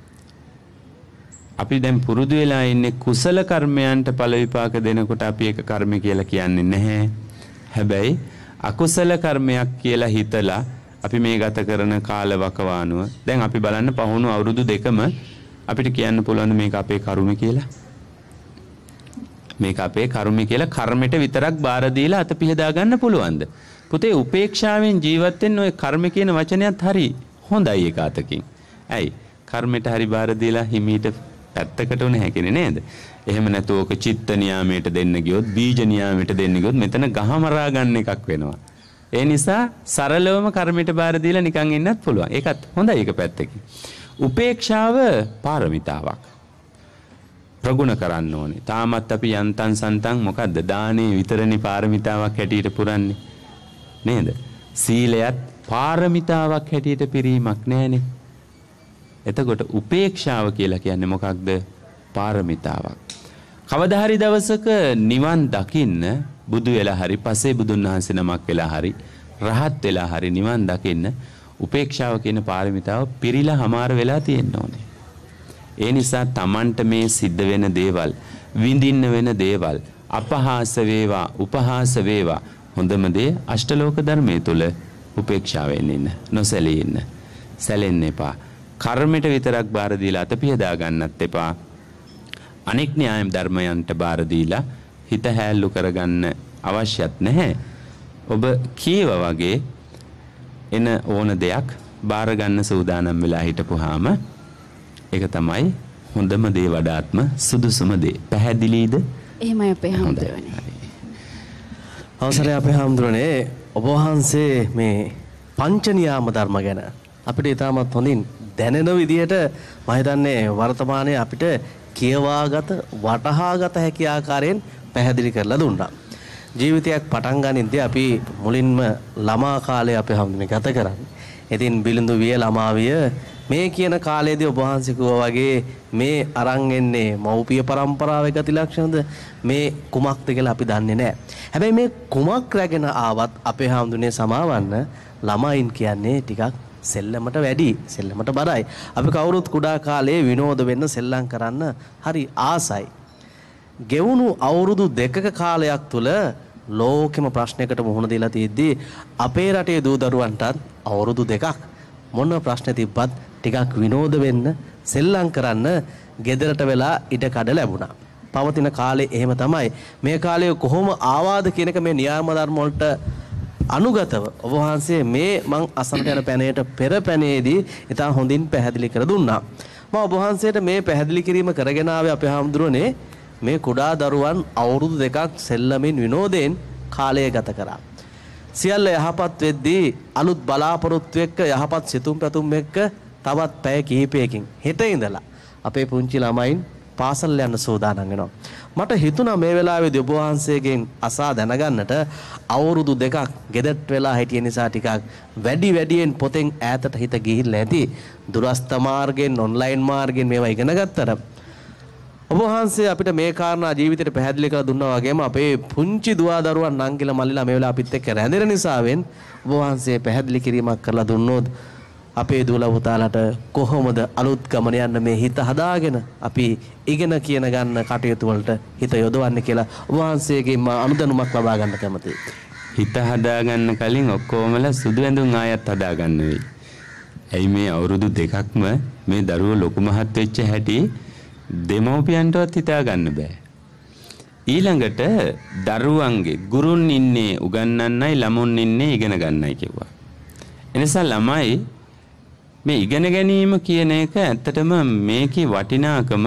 අපි දැන් පුරුදු වෙලා ඉන්නේ කුසල කර්මයන්ට ඵල විපාක දෙනකොට අපි ඒක කර්ම කියලා කියන්නේ නැහැ. හැබැයි අකුසල කර්මයක් කියලා හිතලා අපි මේ ගත කරන කාලවකවානුව දැන් අපි බලන්න පහුණු අවුරුදු දෙකම අපිට කියන්න පුළුවන් මේක අපේ කර්ම කියලා. මේක අපේ කර්ම කියලා කර්මෙට විතරක් බාර දීලා අත පිහදා ගන්න පුළුවන්ද? පුතේ උපේක්ෂාවෙන් ජීවත් වෙන්න ඔය කර්ම කියන වචනයත් හරි හොඳයි එක අතකින්. ඇයි? කර්මෙට හරි බාර දීලා හිමීට පැත්තකට උන හැකිනේ නේද? එහෙම නැතුව ඔක චිත්ත නියාමයට දෙන්න ගියොත් බීජ නියාමයට දෙන්න ගියොත් මෙතන ගහමරා ගන්න එකක් වෙනවා. ඒ නිසා සරලවම කර්මයට බාර දීලා නිකන් ඉන්නත් පුළුවන්. ඒකත් හොඳයි එක පැත්තකින්. උපේක්ෂාව පාරමිතාවක්. ප්‍රගුණ කරන්න ඕනේ. තාමත් අපි යන්තම් සන්තම් මොකද්ද දානේ විතරනේ පාරමිතාවක් හැටියට පුරන්නේ. නේද? සීලයත් පාරමිතාවක් හැටියට පිරීමක් නැහැනේ. එතකොට උපේක්ෂාව කියලා කියන්නේ මොකක්ද? පාරමිතාවක්. කවදා හරි දවසක නිවන් දකින්න බුදු වෙලා හරි පසේ බුදුන් වහන්සේ නමක් වෙලා හරි රහත් වෙලා හරි නිවන් දකින්න උපේක්ෂාව කියන පාරමිතාව පිරීලා හමාර වෙලා තියෙන්න ඕනේ. ඒ නිසා Tamanට මේ සිද්ධ වෙන දේවල් විඳින්න වෙන දේවල් අපහාස වේවා උපහාස වේවා හොඳම දේ අෂ්ටලෝක ධර්මයේ තුල උපේක්ෂාවෙන් ඉන්න නොසැලී ඉන්න සැලෙන්න එපා. කර්මයට විතරක් බාර දීලා අතපියදා ගන්නත් එපා. අනෙක් න්‍යාය ධර්මයන්ට බාර දීලා හිත හැල්ලු කරගන්න අවශ්‍යත් නැහැ. ඔබ කීව වගේ එන ඕන දෙයක් බාර ගන්න සූදානම් වෙලා හිටපුවාම ඒක තමයි හොඳම දේ වඩාත්ම සුදුසුම දේ. පැහැදිලිද? එහෙමයි අපේ හාමුදුරනේ. අවසරයි අපේ හාමුදුරනේ ඔබ වහන්සේ මේ පංච නියාම ධර්ම ගැන අපිට ඉතාමත් හොඳින් දැනෙන විදිහට මම හිතන්නේ වර්තමානයේ අපිට කියවාගත වටහාගත හැකි ආකාරයෙන් පැහැදිලි කරලා දුන්නා. ජීවිතයක් පටන් ගනිද්දී අපි මුලින්ම ළමා කාලේ අපේ හැමෝම ගත කරන්නේ. ඉතින් බිලිඳු විය ළමා විය මේ කියන කාලයේදී ඔබ වහන්සේ කිව්වා වගේ මේ අරන් එන්නේ මව්පිය පරම්පරාවේ ගති ලක්ෂණද මේ කුමක්ද කියලා අපි දන්නේ නැහැ. හැබැයි මේ කුමක් රැගෙන ආවත් අපේ හැමෝනේ සමාවන්න ළමයින් කියන්නේ ටිකක් සෙල්ලමට වැඩි සෙල්ලමට බරයි. අපි කවුරුත් කුඩා කාලේ විනෝද වෙන්න සෙල්ලම් කරන්න හරි ආසයි. ගෙවුණු අවුරුදු දෙකක කාලයක් තුල ලෝකෙම ප්‍රශ්නයකට මුහුණ දීලා තියෙද්දි අපේ රටේ දූ දරුවන්ටත් අවුරුදු දෙකක් මොන ප්‍රශ්න තිබ්බත් ටිකක් විනෝද වෙන්න සෙල්ලම් කරන්න ගෙදරට වෙලා ඉඩ කඩ ලැබුණා. පවතින කාලේ එහෙම තමයි. මේ කාලේ කොහොම ආවාද කියන එක මේ න්‍යාය ධර්ම වලට අනුගතව ඔබ වහන්සේ මේ මං අසන්නට යන පැනේට පෙර පැනේදී ඉතා හොඳින් පැහැදිලි කර දුන්නා. මම ඔබ වහන්සේට මේ පැහැදිලි කිරීම කරගෙන ආවේ අපේ හාමුදුරනේ මේ කුඩා දරුවන් අවුරුදු දෙකක් සෙල්ලමින් විනෝදයෙන් කාලය ගත කරා. සියල්ල යහපත් වෙද්දී අලුත් බලාපොරොත්තු එක්ක යහපත් සිතුම් පැතුම් එක්ක තවත් පැය කිහිපයකින් හෙට ඉඳලා අපේ පුංචි ළමයින් පාසල් යන්න සූදානම් වෙනවා. මට හිතුණා මේ වෙලාවේදී ඔබ වහන්සේගෙන් අසා දැනගන්නට අවුරුදු දෙකක් ගෙදරට වෙලා හිටිය නිසා ටිකක් වැඩි වැඩියෙන් පොතෙන් ඈතට හිත ගිහිල්ලා ඇති. දුරස්ත මාර්ගයෙන් ඔන්ලයින් මාර්ගයෙන් මේවා ඉගෙන ගත්තට ඔබ වහන්සේ අපිට මේ කාරණා ජීවිතේට පැහැදිලි කරලා දුන්නා වගේම අපේ පුංචි දුවා දරුවන් නංගිලා මල්ලිලා මේ වෙලාව අපිත් එක්ක රැඳෙන නිසාවෙන් ඔබ වහන්සේ පැහැදිලි කිරීමක් කරලා දුන්නොත් අපේ දුවලා පුතාලට කොහොමද අලුත් ගමන යන්න මේ හිත හදාගෙන අපි ඉගෙන කියන ගන්න කටයුතු වලට හිත යොදවන්නේ කියලා ඔබ වහන්සේගෙන් මා අනුදැනුමක් ලබා ගන්න කැමතියි. හිත හදාගන්න කලින් ඔක්කොමලා සුදු ඇඳුම් ආයත් හදාගන්න වෙයි. ඇයි මේ අවුරුදු දෙකක්ම මේ දරුවෝ ලොකු මහත් වෙච්ච හැටි දෙමව්පියන්ටවත් හිතා ගන්න බෑ. ඊළඟට දරුවන්ගේ ගුරුන් ඉන්නේ උගන්වන්නයි ළමුන් ඉන්නේ ඉගෙන ගන්නයි කිව්වා. එනිසා ළමයි මේ ඉගෙන ගැනීම කියන එක ඇත්තටම මේකේ වටිනාකම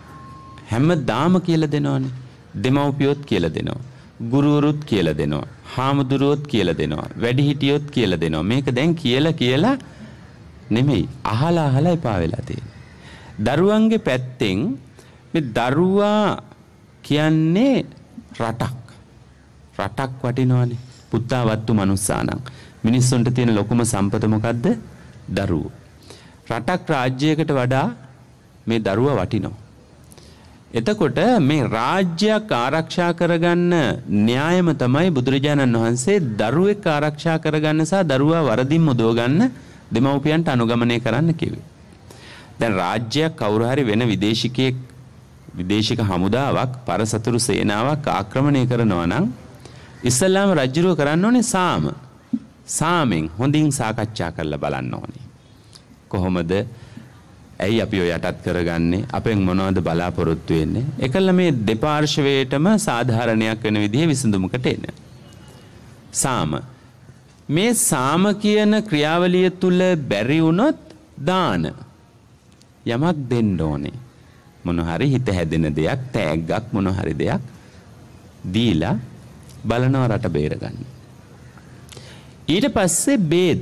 හැමදාම කියලා දෙනවනේ. දෙමව්පියොත් කියලා දෙනවා. ගුරුවරුත් කියලා දෙනවා. හාමුදුරුවොත් කියලා දෙනවා. වැඩිහිටියොත් කියලා දෙනවා. මේක දැන් කියලා කියලා නෙමෙයි අහලා අහලා එපා වෙලා තියෙන්නේ. දරුවන්ගේ පැත්තෙන් මේ දරුවා කියන්නේ රටක්. රටක් වටිනවනේ. පුත්තා වත්තු මනුස්සානං. මිනිස්සුන්ට තියෙන ලොකුම සම්පත මොකද්ද? දරුවෝ. රටක් රාජ්‍යයකට වඩා මේ දරුවා වටිනවා. එතකොට මේ රාජ්‍යයක් ආරක්ෂා කරගන්න න්‍යායම තමයි බුදුරජාණන් වහන්සේ දරුවෙක් ආරක්ෂා කරගන්න සහ දරුවා වරදින් මුදව ගන්න දෙමව්පියන්ට අනුගමනය කරන්න කිව්වේ. දැන් රාජ්‍යයක් කවුරු හරි වෙන විදේශිකයෙක් විදේශික හමුදාවක් පරසතුරු සේනාවක් ආක්‍රමණය කරනවා නම් ඉස්ලාම රජුව කරන්න ඕනේ සාම. සාමෙන් හොඳින් සාකච්ඡා කරලා බලන්න ඕනේ. කොහොමද ඇයි අපි ඔය යටත් කරගන්නේ? අපෙන් මොනවද බලාපොරොත්තු වෙන්නේ? එකල මේ දෙපාර්ශවයටම සාධාරණයක් වෙන විදිහේ විසඳුමකට එන්න. සාම. මේ සාම කියන ක්‍රියාවලිය තුල බැරි වුණොත් දාන. යමක් දෙන්න ඕනේ. මොන හරි හිත හැදෙන දෙයක්, තෑග්ගක් මොන හරි දෙයක් දීලා බලනවා රට බේරගන්න. ඊට පස්සේ බේද.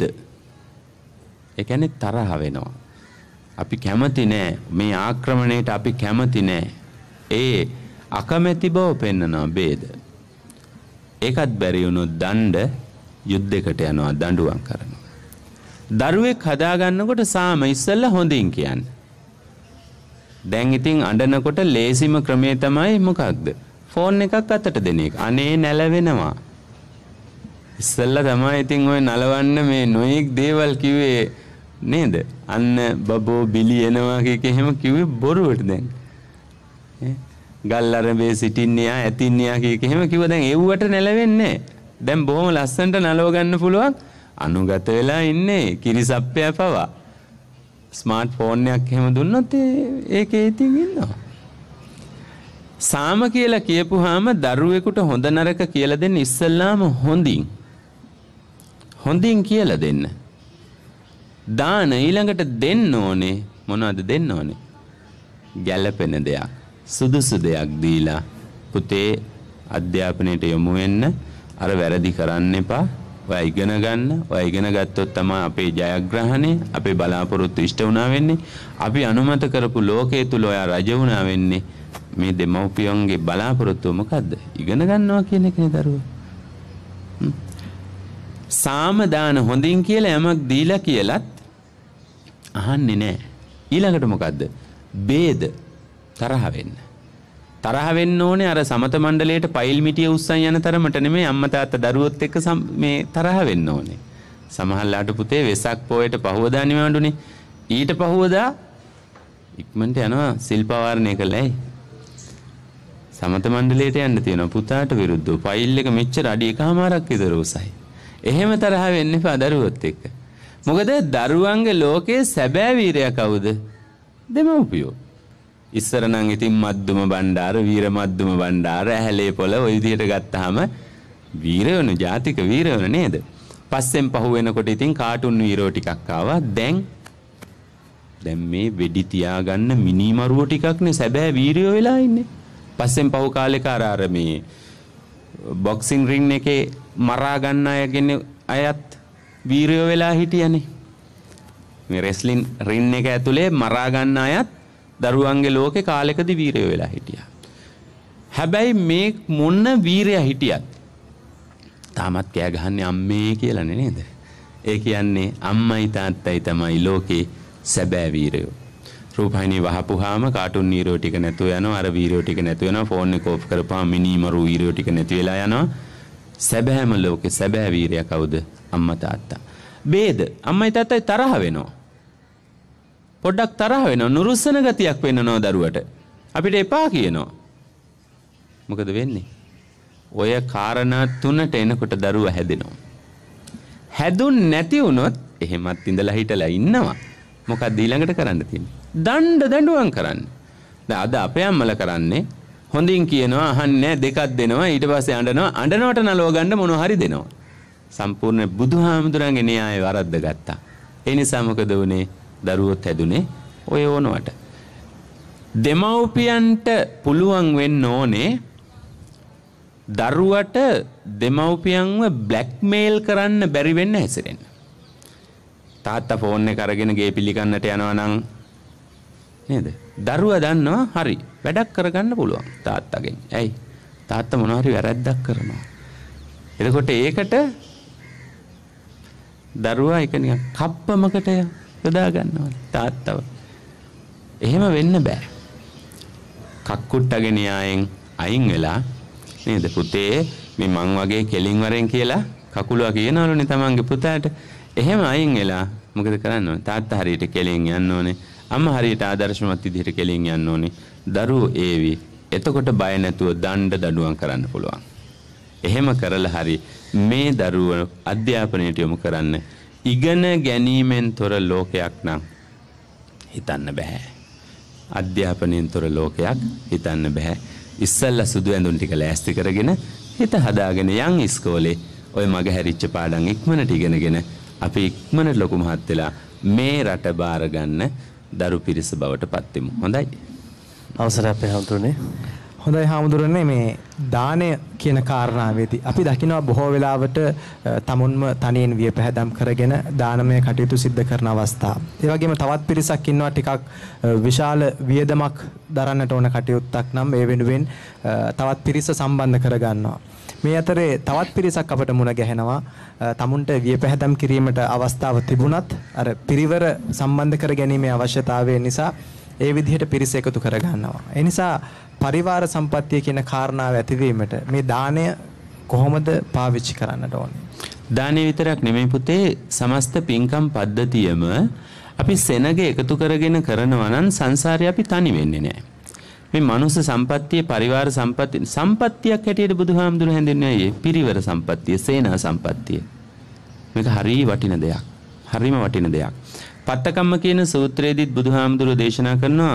ඒ කියන්නේ තරහ වෙනවා. අපි කැමති නෑ මේ ආක්‍රමණයට අපි කැමති නෑ. ඒ අකමැති බව පෙන්නනවා බේද. ඒකත් බැරි වුණොත් දණ්ඩ යුද්ධයකට යනවා දඬුවම් කරනවා. දරුවෙක් හදා ගන්නකොට සාම ඉස්සෙල්ලා හොඳින් කියන්නේ. දැන් ඉතින් අඬනකොට ලේසිම ක්‍රමය තමයි මොකක්ද? ෆෝන් එකක් අතට දෙන එක. අනේ නැලවෙනවා. ඉස්සෙල්ලා තමයි ඉතින් ඔය නලවන්න මේ නොයෙක් දේවල් කිව්වේ නේද? අන්න බබෝ බිලි එනවා කිය එහෙම කිව්වේ බොරුවට දැන්. ඈ ගල්ලරඹේ සිටින්නේ ආ ඇතින්නේ ආ කිය එහෙම කිව්වා දැන් එව්වට නැලවෙන්නේ නැහැ. දැන් බොහොම ලස්සනට නලව ගන්න පුළුවන් අනුගත වෙලා ඉන්නේ කිරිසප්පය පවා. ස්මාර්ට් ෆෝන් එකක් එහෙම දුන්නොත් ඒකේ ඉතින් ඉන්නවා. සාම කියලා කියපුවාම දරුවෙකුට හොඳ නරක කියලා දෙන්න ඉස්සල්ලාම හොඳින් හොඳින් කියලා දෙන්න. දාන ඊළඟට දෙන්න ඕනේ මොනවද දෙන්න ඕනේ? ගැළපෙන දෙයක්, සුදුසු දෙයක් දීලා පුතේ අධ්‍යාපනයට යොමු වෙන්න, අර වැරදි කරන්න එපා. ඔය ඉගෙන ගන්න. ඔය ඉගෙන ගත්තොත් තමයි අපේ ජයග්‍රහණය, අපේ බලාපොරොත්තු ඉෂ්ට වුණා වෙන්නේ. අපි අනුමත කරපු ලෝකයේ තුල ඔය රජ වුණා වෙන්නේ. මේ දෙමව්පියන්ගේ බලාපොරොත්තුව මොකද්ද? ඉගෙන ගන්නවා කියන එකනේ දරුවෝ. සාම දාන හොඳින් කියලා යමක් දීලා කියලත් අහන්නේ නැහැ. ඊළඟට මොකද්ද? බේද තරහ වෙන්න. තරහ වෙන්න ඕනේ අර සමත මණ්ඩලයට පයිල් මිටිය උස්සන් යන තරමට නෙමෙයි අම්මා තාත්තා දරුවොත් එක්ක මේ තරහ වෙන්න ඕනේ. සමහරලාට පුතේ වෙසක් පොයට පහවදා නිවඬුනේ. ඊට පහවදා ඉක්මනට යනවා සිල්පවාරණය කළයි. සමත මණ්ඩලයට යන්න තියෙනවා පුතාට විරුද්ධව. ෆයිල් එක මෙච්චර අඩි එකමාරක් විතර උසයි. එහෙම තරහ වෙන්න එපා දරුවොත් එක්ක. මොකද දරුවන්ගේ ලෝකයේ සැබෑ වීරයා කවුද? දෙමව්පියෝ. ඉස්සර නම් ඉතින් මද්දුම බණ්ඩාර, වීර මද්දුම බණ්ඩාර, ඇහැලේ පොළ ওই විදිහට ගත්තාම වීරයෝන ජාතික වීරයෝන නේද? පස්සෙන් පහු වෙනකොට ඉතින් කාටුන් වීරෝ ටිකක් ආවා. දැන් දැන් මේ වෙඩි තියාගන්න මිනිමරුවෝ ටිකක්නේ සැබෑ වීරයෝ වෙලා ඉන්නේ. පස්සෙන් පහු කාලෙක අර අර මේ බොක්සිං රින් එකේ මරා ගන්න අයගෙන අයත් වීරයෝ වෙලා හිටියනේ. මේ රෙස්ලින් රින් එක ඇතුලේ මරා ගන්න අයත් දරුවන්ගේ ලෝකේ කාලෙකදී වීරයෝ වෙලා හිටියා. හැබැයි මේ මොන වීරයා හිටියත් තාමත් කෑ ගහන්නේ අම්මේ කියලානේ නේද? ඒ කියන්නේ අම්මයි තාත්තයි තමයි ලෝකේ සැබෑ වීරයෝ. රූපහිනී වහපුවාම කාටුන් වීරයෝ ටික නැතුව යනවා, අර වීරයෝ ටික නැතුව යනවා, ෆෝන් එක ඕෆ් කරපුවාම මිනිමරු වීරයෝ ටික නැති වෙලා යනවා. සැබෑම ලෝකේ සැබෑ වීරයා කවුද? අම්මා තාත්තා. බේද අම්මයි තාත්තයි තරහ වෙනවා. පොඩ්ඩක් තරහ වෙනවා, නුරුස්සන ගතියක් වෙන්නනවා දරුවට. අපිට එපා කියනවා. මොකද වෙන්නේ? ඔය කාරණා තුනට එනකොට දරුවා හැදෙනවා. හැදුන් නැති වුණොත් එහෙමත් ඉඳලා හිටලා ඉන්නවා. මොකක්ද ඊළඟට කරන්න තියෙන්නේ? දණ්ඩ දඬුවම් කරන්න. දැන් අද අපේ අම්මලා කරන්නේ හොඳින් කියනවා, අහන්නේ දෙකක් දෙනවා, ඊට පස්සේ අඬනවා, අඬනවට නලව ගන්න මොනවා හරි දෙනවා. සම්පූර්ණ බුදුහාමුදුරන්ගේ න්‍යාය වරද්ද ගත්තා. ඒ නිසා මොකද වුනේ? දරුවොත් හැදුනේ ඔය ඕනවට. දෙමව්පියන්ට පුළුවන් වෙන්න ඕනේ දරුවට දෙමව්පියන්ව බ්ලැක්මේල් කරන්න බැරි වෙන්න හැසිරෙන්න. තාත්තා ෆෝන් එක අරගෙන ගේ පිළිගන්නට යනවා නම් නේද? දරුවා දන්නවා හරි වැඩක් කරගන්න පුළුවන් තාත්තගෙන්. ඇයි? තාත්තා මොනවා හරි වැරද්දක් කරනවා. එතකොට ඒකට දරුවා එක නිකන් කප්පමකට යොදා ගන්නවා තාත්තව. එහෙම වෙන්න බෑ. කක්කුට්ටගේ න්‍යායෙන් අයින් වෙලා නේද පුතේ මේ මං වගේ කෙලින් වරෙන් කියලා කකුලවා කියනවලුනේ තමන්ගේ පුතාට. එහෙම අයින් වෙලා මොකද කරන්න ඕනේ? තාත්තා හරියට කෙලින් යන්න ඕනේ. අම්මා හරියට ආදර්ශමත් විදිහට කෙලින් යන්න ඕනේ. දරුවෝ ඒවි. එතකොට බය නැතුව දණ්ඩ දඩුවම් කරන්න පුළුවන්. එහෙම කරලා හරි මේ දරුවෝ අධ්‍යාපනයට යොමු කරන්න ඉගෙන ගැනීමෙන් තොර ලෝකයක් නම් හිතන්න බෑ. අධ්‍යාපනයෙන් තොර ලෝකයක් හිතන්න බෑ. ඉස්සල්ලා සුදු ඇඳුම් ටික ලෑස්ති කරගෙන හිත හදාගෙන යන් ඉස්කෝලේ ඔය මග හැරිච්ච පාඩම් ඉක්මනට ඉගෙනගෙන අපි ඉක්මනට ලොකු මහත් වෙලා මේ රට බාර ගන්න දරු පිරිස බවට පත් වෙමු. හොඳයි. අවසරයි අපේ හැමතුනේ. හොඳයි හාමුදුරනේ මේ දානය කියන කාරණාවේදී අපි දකිනවා බොහෝ වෙලාවට තමුන්ම තනියෙන් වියපැහැදම් කරගෙන දානමය කටයුතු සිද්ධ කරන අවස්ථා. ඒ වගේම තවත් පිරිසක් ඉන්නවා ටිකක් විශාල වියදමක් දරන්නට ඕන කටයුත්තක් නම් ඒ වෙනුවෙන් තවත් පිරිස සම්බන්ධ කරගන්නවා. මේ අතරේ තවත් පිරිසක් අපට මුණ ගැහෙනවා තමුන්ට වියපැහැදම් කිරීමට අවස්ථාව තිබුණත් අර පිරිවර සම්බන්ධ කර ගැනීමේ අවශ්‍යතාවය නිසා ඒ විදිහට පිරිස එකතු කර ගන්නවා. ඒ නිසා පරිවාර සම්පත්තිය කියන කාරණාව ඇතිවීමට මේ දාණය කොහොමද පාවිච්චි කරන්නට ඕනේ? දානය විතරක් නෙමෙයි පුතේ සමස්ත පින්කම් පද්ධතියම අපි සෙනග එකතු කරගෙන කරනවා නම් සංසාරේ අපි තනි වෙන්නේ නැහැ. මේ මනුස්ස සම්පත්තිය පරිවාර සම්පත්තිය සම්පත්තියක් හැටියට බුදුහාමුදුරු හැඳින්වුවේ පිරිවර සම්පත්තිය සේනා සම්පත්තිය. මේක හරිය වටින දෙයක්. හරිම වටින දෙයක්. පත්තකම්ම කියන සූත්‍රයේදීත් බුදුහාමුදුරු දේශනා කරනවා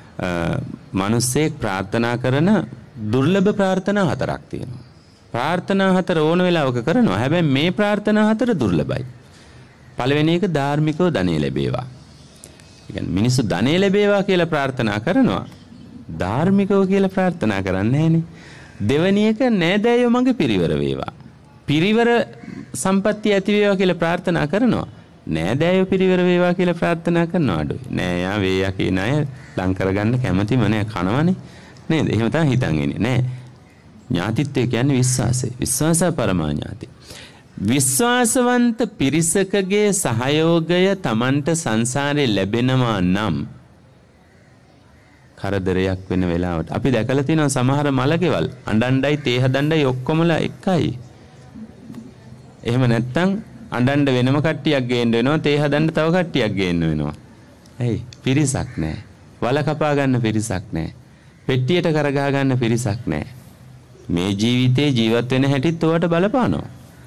මිනිස්සෙක් ප්‍රාර්ථනා කරන දුර්ලභ ප්‍රාර්ථනා හතරක් තියෙනවා. ප්‍රාර්ථනා හතර ඕන වෙලාවක කරනවා. හැබැයි මේ ප්‍රාර්ථනා හතර දුර්ලභයි. පළවෙනි එක ධාර්මිකව ධනෙ ලැබේවා. ඒ කියන්නේ මිනිස්සු ධනෙ ලැබේවා කියලා ප්‍රාර්ථනා කරනවා. ධාර්මිකව කියලා ප්‍රාර්ථනා කරන්නේ නැහනේ. දෙවෙනි එක නෑදෑයෝ මගේ පිරිවර වේවා. පිරිවර සම්පත්තිය ඇති වේවා කියලා ප්‍රාර්ථනා කරනවා. නෑදෑයෝ පිරිවර වේවා කියලා ප්‍රාර්ථනා කරනවා අඩුයි. නෑ යා වේයා කියන අය ලං කරගන්න කැමතිම නෑ කනවනේ. නේද? එහෙම තමයි හිතන් ඉන්නේ. නෑ. ඥාතිත්වය කියන්නේ විශ්වාසය. විශ්වාසය පරමා ඥාති. විශ්වාසවන්ත පිරිසකගේ සහයෝගය Tamanට සංසාරේ ලැබෙනවා නම් කරදරයක් වෙන වෙලාවට අපි දැකලා තියෙනවා සමහර මලකෙවල් අඬණ්ඩයි තේ හදණ්ඩයි ඔක්කොමලා එකයි. එහෙම නැත්තම් අඬන්න වෙනම කට්ටියක් ගේන්න වෙනවා තේ හදන්න තව කට්ටියක් ගේන්න වෙනවා. ඇයි? පිරිසක් නැහැ. වල කපා ගන්න පිරිසක් නැහැ. පෙට්ටියට කරගහ ගන්න පිරිසක් නැහැ. මේ ජීවිතේ ජීවත් වෙන හැටිත් ඔයාට බලපානවා.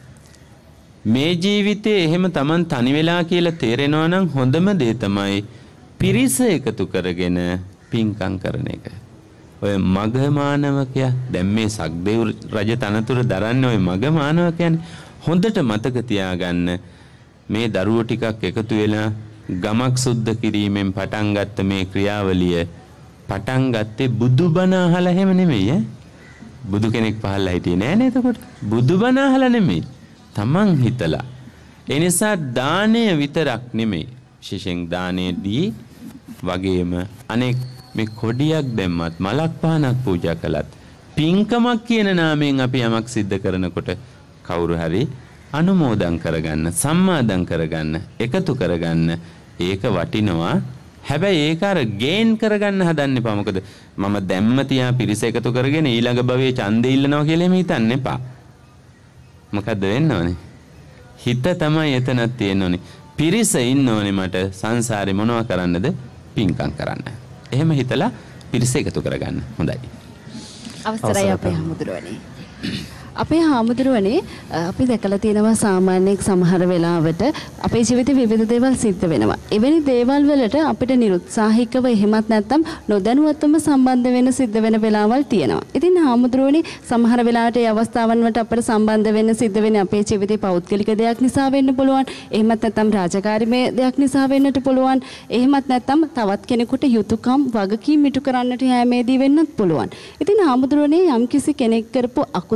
මේ ජීවිතේ එහෙම Taman තනි වෙලා කියලා තේරෙනවා නම් හොඳම දේ තමයි පිරිස එකතු කරගෙන පින්කම් කරන එක. ඔය මග මානවකයා දැන් මේ සක්දේව් රජ තනතුර දරන්නේ ඔය මග මානවකයනේ. හොඳට මතක තියාගන්න මේ දරුවෝ ටිකක් එකතු වෙලා ගමක් සුද්ධ කිරීමෙන් පටන් ගත්ත මේ ක්‍රියාවලිය පටන් ගත්තේ බුදුබණ අහලා හැම නෙමෙයි ඈ. බුදු කෙනෙක් පහළලා හිටියේ නෑ නේද? එතකොට බුදුබණ අහලා නෙමෙයි. Taman හිතලා. ඒ නිසා දානය විතරක් නෙමෙයි. විශේෂයෙන් දානයේදී වගේම අනෙක් මේ කොඩියක් දැම්මත් මලක් පහනක් පූජා කළත් පින්කමක් කියන නාමයෙන් අපි යමක් සිද්ධ කරනකොට කවුරු හරි අනුමෝදන් කරගන්න සම්මාදම් කරගන්න එකතු කරගන්න ඒක වටිනවා. හැබැයි ඒක අර ගේන් කරගන්න හදන්න එපා. මොකද මම දැම්ම තියා පිරිස එකතු කරගෙන ඊළඟ භවයේ ඡන්දෙ ඉල්ලනවා කියලා එහෙම හිතන්න එපා. මොකද්ද වෙන්න ඕනේ? හිත තමයි එතනක් තියෙන්න ඕනේ. පිරිස ඉන්න ඕනේ මට සංසාරේ මොනවා කරන්නද? පින්කම් කරන්න. එහෙම හිතලා පිරිස එකතු කරගන්න. හොඳයි. අවසරයි අපේ හැමදෙරෝනේ. අපේ හාමුදුරුවනේ අපි දැකලා තියෙනවා සාමාන්‍යයෙන් සමහර වෙලාවට අපේ ජීවිතේ විවිධ දේවල් සිද්ධ වෙනවා. එවැනි දේවල් වලට අපිට නිරුත්සාහිකව එහෙමත් නැත්නම් නොදැනුවත්වම සම්බන්ධ වෙන සිද්ධ වෙන වෙලාවල් තියෙනවා. ඉතින් හාමුදුරුවනේ සමහර වෙලාවට ඒ අවස්ථාවන් වලට අපිට සම්බන්ධ වෙන්න සිද්ධ වෙන්නේ අපේ ජීවිතේ පෞද්ගලික දෙයක් නිසා වෙන්න පුළුවන්. එහෙමත් නැත්නම් රාජකාරීමේ දෙයක් නිසා වෙන්නට පුළුවන්. එහෙමත් නැත්නම් තවත් කෙනෙකුට යුතුයකම් වගකීම් ඉටු කරන්නට යෑමේදී වෙන්නත් පුළුවන්. ඉතින් හාමුදුරුවනේ යම්කිසි කෙනෙක් කරපු අකුසල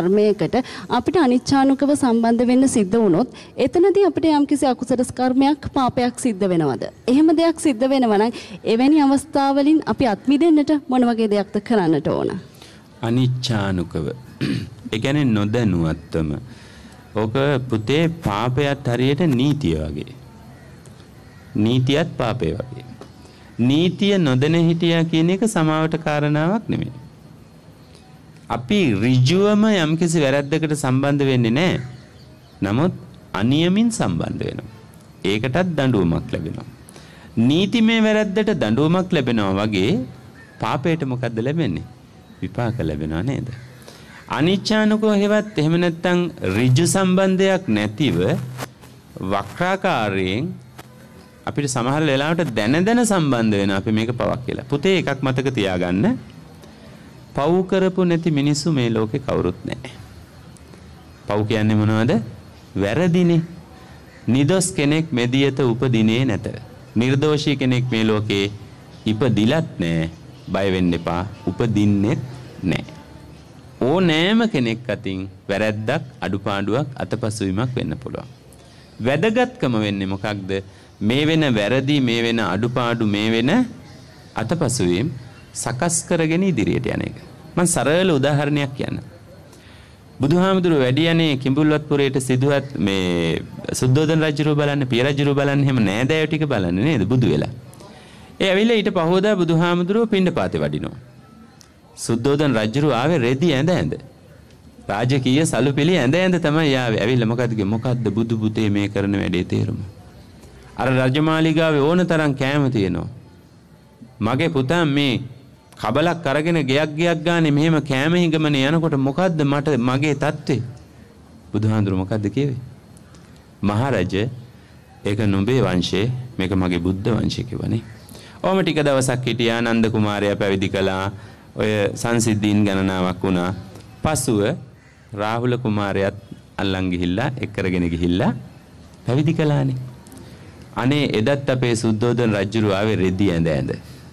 කර්මයකට අපිට අනිච්ඡානුකව සම්බන්ධ වෙන්න සිද්ධ වුණොත් එතනදී අපිට යම්කිසි අකුසල කර්මයක් පාපයක් සිද්ධ වෙනවද? එහෙම දෙයක් සිද්ධ වෙනවා නම් එවැනි අවස්ථාවලින් අපි අත් මිදෙන්නට මොන වගේ දෙයක්ද කරන්නට ඕන? අනිච්ඡානුකව. ඒ කියන්නේ නොදැනුවත්වම. ඕක පුතේ පාපයත් හරියට නීතිය වගේ. නීතියත් පාපය වගේ. නීතිය නොදැන හිටියා කියන එක සමාවට කාරණාවක් නෙමෙයි. අපි ඍජුවම යම්කිසි වැරැද්දකට සම්බන්ධ වෙන්නේ නැහැ. නමුත් අනියමින් සම්බන්ධ වෙනවා. ඒකටත් දඬුවමක් ලැබෙනවා. නීතිමය වැරැද්දට දඬුවමක් ලැබෙනවා වගේ පාපයට මොකද්ද ලැබෙන්නේ? විපාක ලැබෙනවා නේද? අනිච්ඡානුකව හේවත් එහෙම නැත්නම් ඍජු සම්බන්ධයක් නැතිව වක්‍රාකාරයෙන් අපිට සමහර වෙලාවට දැන දැන සම්බන්ධ වෙනවා අපි මේක පවක් කියලා. පුතේ එකක් මතක තියාගන්න. පව් කරපු නැති මිනිස්සු මේ ලෝකේ කවුරුත් නැහැ. පව් කියන්නේ මොනවද? වැරදිනේ. නිදොස් කෙනෙක් මෙදියත උපදිනේ නැත. නිර්දෝෂී කෙනෙක් මේ ලෝකේ ඉපදිලත් නැහැ. බය වෙන්න එපා. උපදින්නෙත් නැහැ. ඕනෑම කෙනෙක් අතින් වැරැද්දක් අඩුපාඩුවක් අතපසුවීමක් වෙන්න පුළුවන්. වැදගත්කම වෙන්නේ මොකක්ද? මේ වෙන වැරදි, මේ වෙන අඩුපාඩු, මේ වෙන අතපසුවීම් සකස් කරගෙන ඉදිරියට යන එක. මම සරල උදාහරණයක් කියන්න. බුදුහාමුදුරුවෝ වැඩි යන්නේ කිඹුල්වත්පුරයට සිදුවත් මේ සුද්ධෝදන රජුව බලන්න, පිය රජුව බලන්න, එහෙම නෑදෑයෝ ටික බලන්න නේද බුදු වෙලා. ඒ ඇවිල්ලා ඊට පහෝදා බුදුහාමුදුරුවෝ පිණ්ඩපාතේ වඩිනවා. සුද්ධෝදන රජුව ආවේ රෙදි ඇඳ ඇඳ. රාජකීය සලුපිලි ඇඳ ඇඳ තමයි ආවේ. ඇවිල්ලා මොකද්ද කිව්වේ? මොකද්ද බුදු පුතේ මේ කරන වැඩේ තේරුම? අර රජමාලිගාවේ ඕන තරම් කෑම තියෙනවා. මගේ පුතා මේ කබලක් අරගෙන ගයක් ගයක් ගානේ මෙහෙම කෑම හිඟමනේ යනකොට මොකද්ද මට මගේ තත්ත්වේ? බුදුහාඳුර මොකද්ද කිව්වේ? මහරජ ඒක නුඹේ වංශේ, මේක මගේ බුද්ධ වංශේ කිව්වනේ. ඔහම ටික දවසක් හිටියා. නන්ද කුමාරයා පැවිදි කළා. ඔය සංසිද්ධීන් ගණනාවක් වුණා. පසුව රාහුල කුමාරයාත් අල්ලන් ගිහිල්ලා එක් කරගෙන ගිහිල්ලා පැවිදි කළානේ. අනේ එදත් අපේ සුද්ධෝදන රජුව ආවේ රෙදි ඇඳ ඇඳ.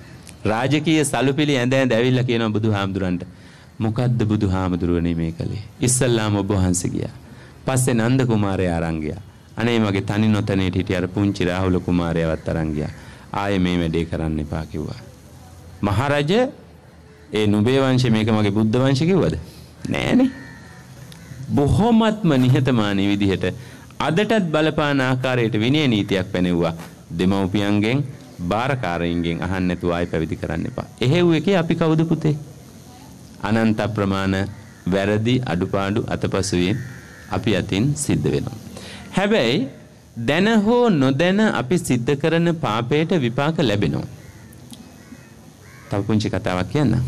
රාජකීය සලුපිලි ඇඳ ඇඳ ඇවිල්ලා කියනවා බුදුහාමුදුරන්ට, මොකද්ද බුදුහාමුදුරුවනේ මේ කලේ? ඉස්සල්ලාම ඔබ වහන්සේ ගියා. පස්සේ නන්ද කුමාරයා අරන් ගියා. අනේ මගේ තනි නොතනේට හිටිය අර පුංචි රාහුල කුමාරයාවත් අරන් ගියා. ආයේ මේ වැඩේ කරන්න එපා කිව්වා. මහරජ ඒ නුඹේ වංශේ මේක මගේ බුද්ධ වංශේ කිව්වද? නෑනේ. බොහොමත්ම නිහතමානී විදිහට අදටත් බලපාන ආකාරයට විනය නීතියක් පැනෙව්වා. දෙමව්පියන්ගෙන් බාරකාරයින්ගෙන් අහන්න නැතුව ආයි පැවිදි කරන්න එපා. එහෙව් එකේ අපි කවුද පුතේ? අනන්ත ප්‍රමාණ වැරදි අඩුපාඩු අතපසුවීම් අපි අතින් සිද්ධ වෙනවා. හැබැයි දැන හෝ නොදැන අපි සිද්ධ කරන පාපයට විපාක ලැබෙනවා. තව පුංචි කතාවක් කියන්නම්.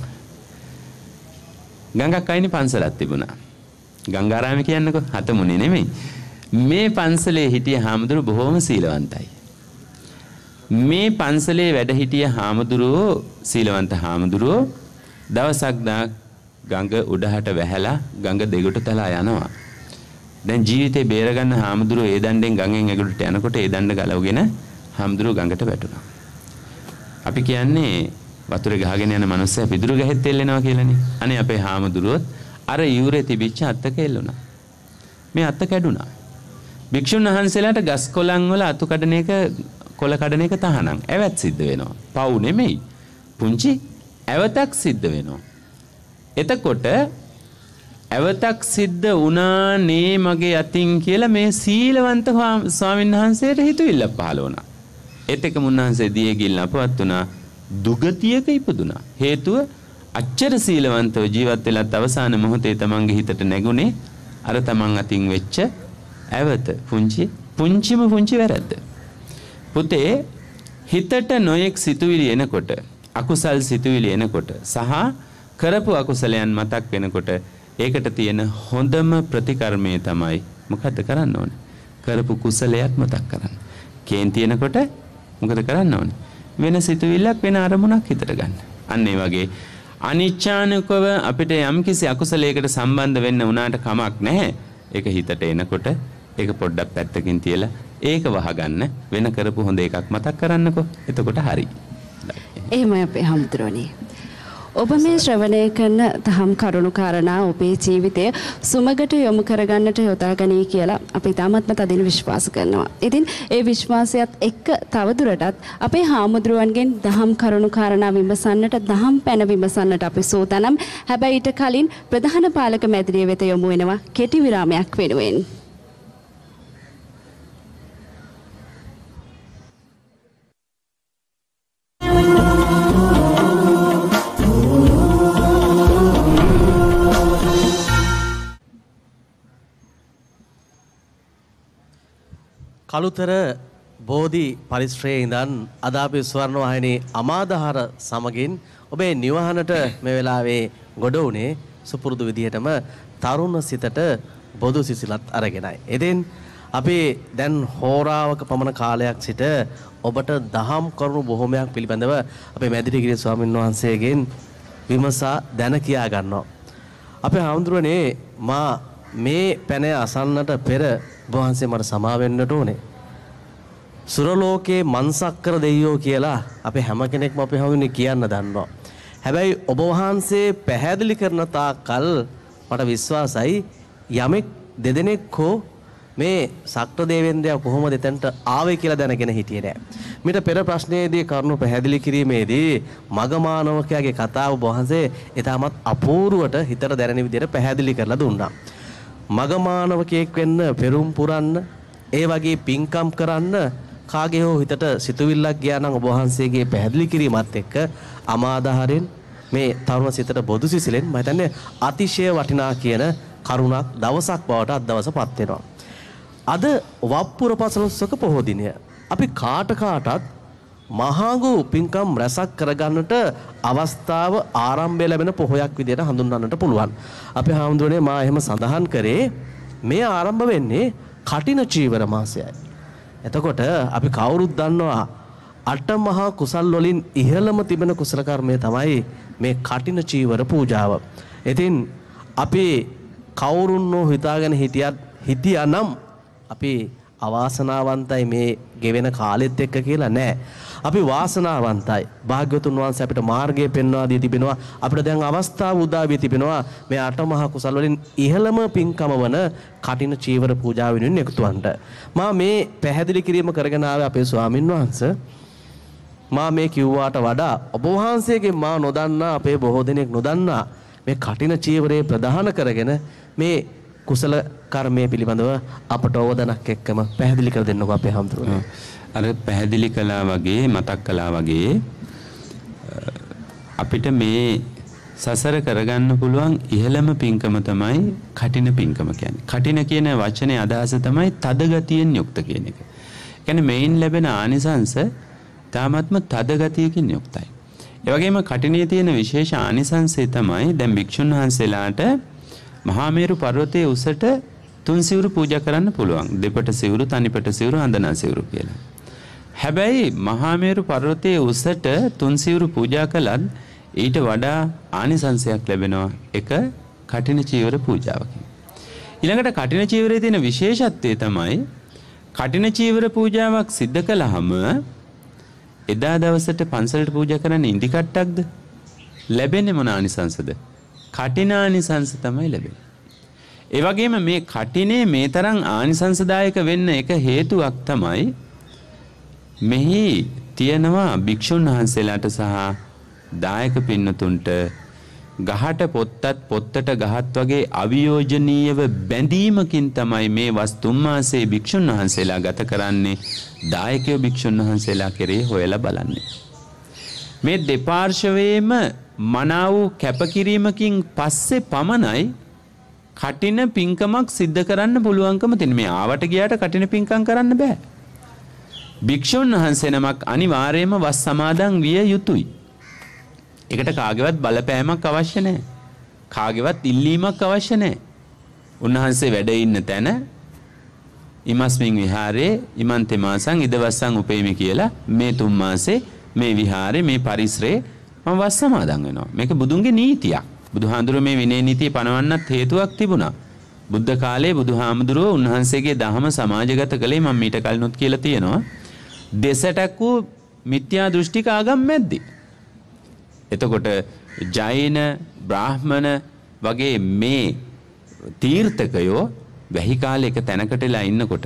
ගංගක් අයිනේ පන්සලක් තිබුණා. ගංගාරාමේ කියන්නකෝ, හතමුනේ නෙමෙයි. මේ පන්සලේ හිටිය හාමුදුරු බොහොම සීලවන්තයි. මේ පන්සලේ වැඩ හිටිය හාමුදුරුවෝ සීලවන්ත හාමුදුරුවෝ දවසක් දා ගඟ උඩහට වැහැලා ගඟ දෙගොට තලා යනවා. දැන් ජීවිතේ බේරගන්න හාමුදුරුවෝ ඒ දණ්ඩෙන් ගඟෙන් එගොඩට යනකොට ඒ දණ්ඩ ගලවගෙන හාමුදුරුවෝ ගඟට වැටුණා. අපි කියන්නේ වතුරේ ගහගෙන යන මනුස්සයා පිදුරු ගහෙත් එල්ලෙනවා කියලානේ. අනේ අපේ හාමුදුරුවොත් අර යූරේ තිබිච්ච අත්තක එල්ලුණා. මේ අත්ත කැඩුනා. භික්ෂුන් වහන්සේලාට ගස් කොළන් වල අතු කඩන එක, කොළ කඩන එක තහනම්. ඇවත් සිද්ධ වෙනවා. පව් නෙමෙයි. පුංචි ඇවතක් සිද්ධ වෙනවා. එතකොට ඇවතක් සිද්ධ වුණා නේ මගේ අතින් කියලා මේ සීලවන්ත ස්වාමීන් වහන්සේට හිතුවිල්ල පහළ වුණා. ඒත් එක මුන්වහන්සේ දියේ ගිල්ල අපවත් වුණා. දුගතියක ඉපදුනා. හේතුව අච්චර සීලවන්තව ජීවත් වෙලත් අවසාන මොහොතේ තමන්ගේ හිතට නැගුණේ අර තමන් අතින් වෙච්ච ඇවත. පුංචි පුංචිම පුංචි වැරද්ද. පුතේ හිතට නොයෙක් සිතුවිලි එනකොට, අකුසල් සිතුවිලි එනකොට සහ කරපු අකුසලයන් මතක් වෙනකොට ඒකට තියෙන හොඳම ප්‍රතිකර්මය තමයි මොකද්ද කරන්න ඕනේ? කරපු කුසලයක් මතක් කරන්න. කේන්ති එනකොට මොකද කරන්න ඕනේ? වෙන සිතුවිල්ලක්, වෙන අරමුණක් හිතට ගන්න. අන්න ඒ වගේ අනිච්ඡානුකව අපිට යම්කිසි අකුසලයකට සම්බන්ධ වෙන්න උනාට කමක් නැහැ. ඒක හිතට එනකොට ඒක පොඩ්ඩක් පැත්තකින් තියලා ඒක වහගන්න, වෙන කරපු හොඳ එකක් මතක් කරන්නකෝ. එතකොට හරි. එහෙමයි අපේ හැමදෙරෝනේ. ඔබ මේ ශ්‍රවණය කරන දහම් කරුණු කාරණා ඔබේ ජීවිතය සුමගට යොමු කරගන්නට යොදා ගනී කියලා අපි තාමත්ම තදින් විශ්වාස කරනවා. ඉතින් ඒ විශ්වාසයත් එක්ක තවදුරටත් අපේ හාමුදුරුවන්ගෙන් දහම් කරුණු කාරණා විමසන්නට දහම් පැන විමසන්නට අපි සූදානම්. හැබැයි ඊට කලින් ප්‍රධාන පාලක මැදිරිය වෙත යොමු වෙනවා කෙටි විරාමයක් වෙනුවෙන්. කළුතර බෝධි පරිශ්‍රයේ ඉඳන් අද අපි ස්වර්ණ වාහිනී අමාදහර සමගින් ඔබේ නිවහනට මේ වෙලාවේ ගොඩ වුණේ සුපුරුදු විදිහටම තරුණ සිතට බොදු සිසිලත් අරගෙනයි. ඉතින් අපි දැන් හෝරාවක පමණ කාලයක් සිට ඔබට දහම් කරුණු බොහොමයක් පිළිබඳව අපේ මැදිරිගිරිය ස්වාමීන් වහන්සේගෙන් විමසා දැන කියා ගන්නවා. අපේ හාමුදුරනේ මා මේ පැන අසන්නට පෙර වහන්සේ මට සමා වෙන්නට ඕනේ. සුරලෝකේ මන්සක්කර දෙයියෝ කියලා අපේ හැම කෙනෙක්ම අපේ හමුනේ කියන්න දන්නවා. හැබැයි ඔබ වහන්සේ පැහැදිලි කරන තාක්කල් මට විශ්වාසයි යමෙක් දෙදෙනෙක් හෝ මේ සක්‍ර දේවේන්ද්‍රයා කොහොමද එතනට ආවේ කියලා දැනගෙන හිටියේ නෑ. මිට පෙර ප්‍රශ්නයේදී කරුණු පැහැදිලි කිරීමේදී මගමානවකයාගේ කතාව ඔබ වහන්සේ ඊටමත් අපූර්වට හිතට දැනෙන විදිහට පැහැදිලි කරලා දුන්නා. මගමානවකයෙක් වෙන්න පෙරුම් පුරන්න ඒ වගේ පින්කම් කරන්න කාගේ හෝ හිතට සිතුවිල්ලක් ගියා නම් ඔබ වහන්සේගේ පැහැදිලි කිරීමත් එක්ක අමාදහරෙන් මේ තරුණ සිතට බොදු සිසිලෙන් මම හිතන්නේ අතිශය වටිනා කියන කරුණක් දවසක් බවට අද දවසපත් වෙනවා. අද වප්පුර පසළොස්වක පොහෝ දිනය. අපි කාට කාටත් මහඟු පින්කම් රැසක් කරගන්නට අවස්ථාව ආරම්භය ලැබෙන පොහොයක් විදිහට හඳුන්වන්නට පුළුවන්. අපේ හාමුදුරනේ මා එහෙම සඳහන් කරේ මේ ආරම්භ වෙන්නේ කටින චීවර මාසයයි. එතකොට අපි කවුරුත් දන්නවා අට මහා කුසල් වලින් ඉහළම තිබෙන කුසල කර්මය තමයි මේ කටින චීවර පූජාව. ඉතින් අපි කවුරුන්නෝ හිතාගෙන හිටියත් හිටියානම් අපි අවාසනාවන්තයි මේ ගෙවෙන කාලෙත් එක්ක කියලා නෑ. අපි වාසනාවන්තයි. භාග්‍යවතුන් වහන්සේ අපිට මාර්ගය පෙන්වා දී තිබෙනවා. අපිට දැන් අවස්ථාව උදා වී තිබෙනවා මේ අට මහා කුසල වලින් ඉහළම පින්කම වන කටින චීවර පූජාව වෙනුවෙන් එකතුවන්ට. මා මේ පැහැදිලි කිරීම කරගෙන ආවේ අපේ ස්වාමින් වහන්සේ. මා මේ කිව්වාට වඩා ඔබ වහන්සේගේ මා නොදන්නා අපේ බොහෝ දෙනෙක් නොදන්නා මේ කටින චීවරයේ ප්‍රධාන කරගෙන මේ කුසල කර්මයේ පිළිබඳව අපට අවදනක් එක්කම පැහැදිලි කර දෙන්නකෝ අපේ හාමුදුරුවෝ. අර පැහැදිලි කළා වගේ මතක් කළා වගේ අපිට මේ සසර කරගන්න පුළුවන් ඉහළම පින්කම තමයි කටින පින්කම කියන්නේ. කටින කියන වචනේ අදහස තමයි තද ගතියෙන් යුක්ත කියන එක. කියන්නේ මේන් ලැබෙන ආනිසංස තාමත්ම තද ගතියකින් යුක්තයි. ඒ වගේම කටිනේ තියෙන විශේෂ ආනිසංසය තමයි දැන් භික්ෂුන් වහන්සේලාට මහා මේරු පර්වතයේ උසට තුන් සිවුරු පූජා කරන්න පුළුවන්. දෙපට සිවුරු, තනිපට සිවුරු, හඳනා සිවුරු කියලා. හැබැයි මහා මේරු පර්වතයේ උසට තුන් සිවුරු පූජා කළත් ඊට වඩා ආනිසංසයක් ලැබෙනවා එක කටින චීවර පූජාවකින්. ඊළඟට කටින චීවරයේ තියෙන විශේෂත්වය තමයි කටින චීවර පූජාවක් සිද්ධ කළාම එදා දවසට පන්සලට පූජා කරන්න ඉඳි කට්ටක්ද ලැබෙන්නේ මොන ආනිසංසද? කටිනානිසංස තමයි ලැබෙන්නේ. ඒ වගේම මේ කටිනේ මේ තරම් ආනිසංසදායක වෙන්න එක හේතුවක් තමයි මෙහි තියෙනවා භික්ෂුන් වහන්සේලාට සහ දායක පින්නතුන්ට ගහට පොත්තත් පොත්තට ගහත් වගේ අවියෝජනීයව බැඳීමකින් තමයි මේ වස්තුන් මාසේ භික්ෂුන් වහන්සේලා ගත කරන්නේ. දායකයෝ භික්ෂුන් වහන්සේලා කෙරේ හොයලා බලන්නේ. මේ දෙපාර්ශවයේම මනාව කැපකිරීමකින් පස්සේ පමණයි කටින පින්කමක් සිද්ධ කරන්න පුළුවන්කම තියෙන. මේ ආවට ගියාට කටින පින්කම් කරන්න බෑ. භික්ෂුන් වහන්සේ නමක් අනිවාර්යයෙන්ම වස් සමාදන් විය යුතුයි. ඒකට කාගේවත් බලපෑමක් අවශ්‍ය නැහැ. කාගේවත් ඉල්ලීමක් අවශ්‍ය නැහැ. උන්වහන්සේ වැඩ ඉන්න තැන ඉමස්මින් විහාරේ ඉමන්තේ මාසං ඉදවස්සං උපේමි කියලා මේ තුන් මාසේ මේ විහාරේ මේ පරිසරේ මම වස් සමාදන් වෙනවා. මේක බුදුන්ගේ නීතියක්. බුදුහාමුදුරුවෝ මේ විනය නීතිය පනවන්නත් හේතුවක් තිබුණා. බුද්ධ කාලයේ බුදුහාමුදුරුවෝ උන්වහන්සේගේ දහම සමාජගත කළේ මම මීට කලිනුත් කියලා තියෙනවා. දෙසටක් වූ මිත්‍යා දෘෂ්ටික ආගම් මැද්දේ. එතකොට ජෛන බ්‍රාහ්මණ වගේ මේ තීර්ථකයෝ වැහි කාලේ එක තැනකටලා ඉන්නකොට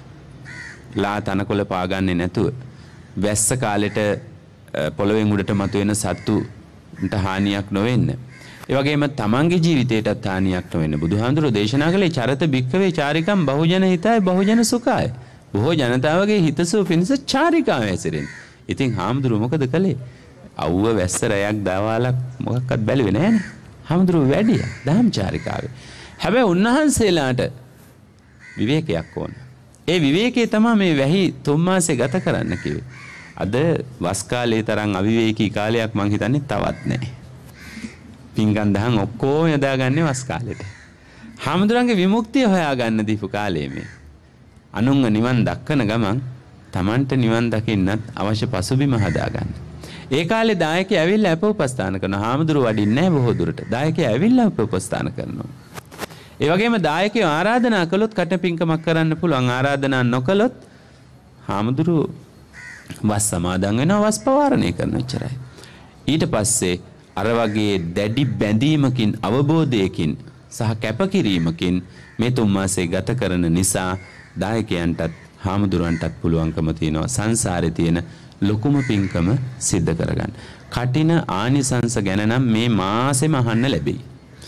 ලා තනකොළ පාගන්නේ නැතුව වැස්ස කාලෙට පොළොවෙන් උඩට මතුවෙන සත්තුන්ට හානියක් නොවෙන්න. ඒ වගේම තමන්ගේ ජීවිතයටත් හානියක් නොවෙන්න බුදුහාමුදුරෝ දේශනා කළේ චරත භික්ඛවේ චාරිකම් බහුජන හිතාය බහුජන සුඛාය. බොහෝ ජනතාවගේ හිතසුව පිණිස චාරිකාව හැසිරෙන්න. ඉතින් හාමුදුරුවෝ මොකද කළේ? අවුව වැස්ස රැයක් දවාලක් මොකක්වත් බැලුවේ නැහැනේ. හාමුදුරුවෝ වැඩිය දහම් චාරිකාවේ. හැබැයි උන්වහන්සේලාට විවේකයක් ඕන. ඒ විවේකයේ තමයි මේ වැහි තුන් මාසේ ගත කරන්න කිව්වේ. අද වස් කාලේ තරම් අවිවේකී කාලයක් මං හිතන්නේ තවත් නැහැ. පින්කම් දහම් ඔක්කොම යදාගන්නේ වස් කාලෙට. හාමුදුරන්ගේ විමුක්තිය හොයාගන්න දීපු කාලේ මේ. අනුන්ව නිවන් දක්කන ගමන් Tamanට නිවන් දකින්නත් අවශ්‍ය පසුබිම හදාගන්න. ඒ කාලේ දායකයෝ ඇවිල්ලා අප උපස්ථාන කරනවා. හාමුදුරුවෝ වඩින්නේ නැහැ බොහෝ දුරට. දායකයෝ ඇවිල්ලා අප උපස්ථාන කරනවා. ඒ වගේම දායකයෝ ආරාධනා කළොත් කට පින්කමක් කරන්න පුළුවන්. ආරාධනා නොකළොත් හාමුදුරුවෝ වස් සමාදන් වෙනවා, වස් පවාරණය කරනවා එච්චරයි. ඊට පස්සේ අර වගේ දැඩි බැඳීමකින් අවබෝධයකින් සහ කැපකිරීමකින් මේ තුන් මාසේ ගත කරන නිසා දායකයන්ටත් හාමුදුරන්ටත් පුළුවන්කම තියෙනවා සංසාරේ තියෙන ලොකුම පින්කම සිද්ධ කරගන්න. කටින ආනිසංස ගැන නම් මේ මාසෙම අහන්න ලැබෙයි.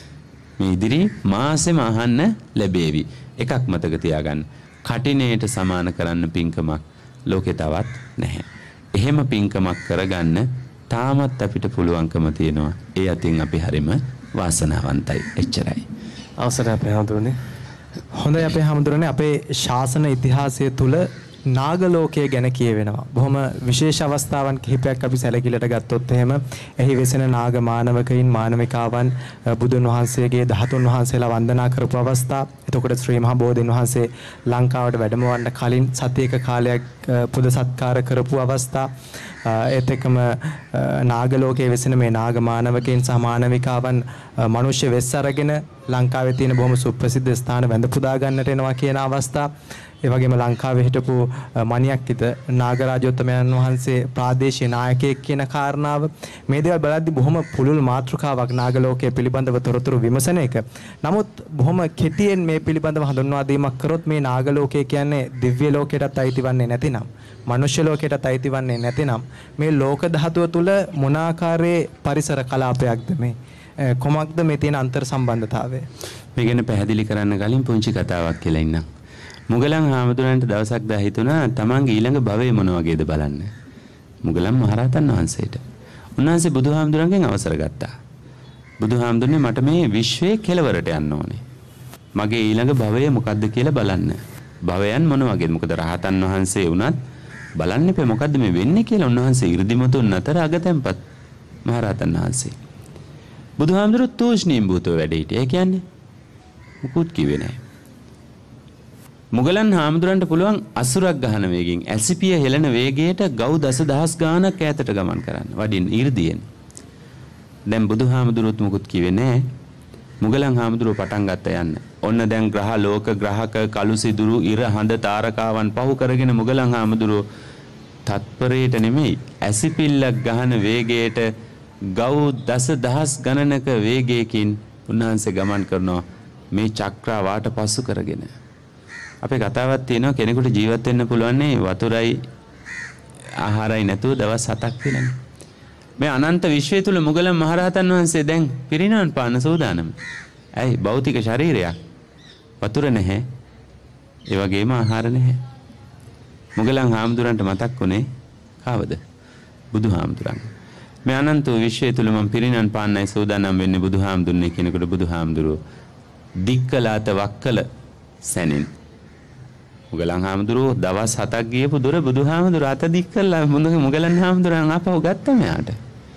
මේ ඉදිරි මාසෙම අහන්න ලැබේවි. එකක් මතක තියාගන්න. කටිනේට සමාන කරන්න පින්කමක් ලෝකේ තවත් නැහැ. එහෙම පින්කමක් කරගන්න තාමත් අපිට පුළුවන්කම තියෙනවා. ඒ අතින් අපි හරිම වාසනාවන්තයි. එච්චරයි. අවසරයි අපේ හඳුරන්නේ. හොඳයි අපේ හඳුරන්නේ අපේ ශාසන ඉතිහාසය තුල නාගලෝකය ගැන කියවෙනවා. බොහොම විශේෂ අවස්ථාවන් කිහිපයක් අපි සැලකිලට ගත්තොත් එහෙම එහි වෙසෙන නාග මානවකයින් මානවිකාවන් බුදුන් වහන්සේගේ ධාතුන් වහන්සේලා වන්දනා කරපු අවස්ථා. එතකොට ශ්‍රී මහා බෝධීන් වහන්සේ ලංකාවට වැඩමවන්න කලින් සතියක කාලයක් පුද සත්කාර කරපු අවස්ථා. ඒත් එක්කම නාගලෝකයේ වෙසෙන මේ නාග මානවකයින් සහ මානවිකාවන් මිනිස්සු වෙස් අරගෙන ලංකාවේ තියෙන බොහොම සුප්‍රසිද්ධ ස්ථාන වැඳ පුදා ගන්නට එනවා කියන අවස්ථා. ඒ වගේම ලංකාවේ හිටපු මණියක්කිත නාගරාජෝත්තමයන් වහන්සේ ප්‍රාදේශීය නායකයෙක් කියන කාරණාව මේ දේවල් බලද්දී බොහොම පුළුල් මාතෘකාවක් නාගලෝකයේ පිළිබඳව තොරතුරු විමසන එක. නමුත් බොහොම කෙටියෙන් මේ පිළිබඳව හඳුන්වා දීමක් කරොත් මේ නාගලෝකය කියන්නේ දිව්‍ය ලෝකයටත් අයිතිවන්නේ නැතිනම්, මනුෂ්‍ය ලෝකයටත් අයිතිවන්නේ නැතිනම් මේ ලෝක ධාතුව තුල මොන ආකාරයේ පරිසර කලාපයක්ද මේ? කොමක්ද මේ තියෙන අන්තර් සම්බන්ධතාවය? මේ ගැන පැහැදිලි කරන්න කලින් පුංචි කතාවක් කියලා ඉන්නම්. මුගලන් හාමුදුරන්ට දවසක් දා හිතුණා තමන්ගේ ඊළඟ භවය මොන වගේද බලන්න. මුගලන් මහරහතන් වහන්සේට. උන්වහන්සේ බුදුහාමුදුරන්ගෙන් අවසර ගත්තා. බුදුහාමුදුරනේ මට මේ විශ්වයේ කෙලවරට යන්න ඕනේ. මගේ ඊළඟ භවය මොකද්ද කියලා බලන්න. භවයන් මොන වගේද? මොකද රහතන් වහන්සේ වුණත් බලන්න එපේ මොකද්ද මේ වෙන්නේ කියලා උන්වහන්සේ 이르දිමතුන් අතර අගතැන්පත් මහරහතන් වහන්සේ. බුදුහාමුදුරුවෝ තෝෂ්ණීම් භූතව වැඩ හිටියේ. ඒ කියන්නේ මුකුත් කිව්වේ නැහැ. මුගලන් හාමුදුරන්ට පුළුවන් අසුරක් ගහන වේගෙන් ඇසිපිය හෙළන වේගයට ගව් දසදහස් ගාණක් ඈතට ගමන් කරන්න වඩින් 이르දියෙන්. දැන් බුදුහාමුදුරුවොත් මුකුත් කිව්වේ නැහැ. මුගලන් හාමුදුරුවෝ පටන් ගත්ත යන්න. ඔන්න දැන් ග්‍රහ ලෝක ග්‍රහක කළු සිදුරු ඉර හඳ තාරකාවන් පහු කරගෙන මුගලන් හාමුදුරුවෝ තත්පරයට නෙමෙයි ඇසිපිල්ලක් ගහන වේගයට ගව් දසදහස් ගණනක වේගයකින් උන්වහන්සේ ගමන් කරනවා මේ චක්‍රා වාට පසු කරගෙන. අපේ කතාවක් තියෙනවා කෙනෙකුට ජීවත් වෙන්න පුළුවන් වතුරයි ආහාරයි නැතුව දවස් හතක් කියලානේ. මේ අනන්ත විශ්වය තුල මුගලන් මහරහතන් වහන්සේ දැන් පිරිනවන් පාන්න සූදානම්. ඇයි භෞතික ශරීරයක්. වතුර නැහැ. ඒ වගේම ආහාර නැහැ. මුගලන් හාමුදුරන්ට මතක් වුණේ කාවද? බුදුහාමුදුරන්. මේ අනන්ත විශ්වය තුල මම පිරිනවන් පාන්නයි සූදානම් වෙන්නේ බුදුහාමුදුරනේ කෙනෙකුට බුදුහාමුදුරුවෝ දික්කලාත වක්කල සැනින් මුගලන් හාමුදුරුවෝ දවස් හතක් ගියපු දුර බුදුහාමුදුරුවෝ අත දික් කළා මුගලන් හාමුදුරුවන් ආපහු ගත්තා මෙයාට.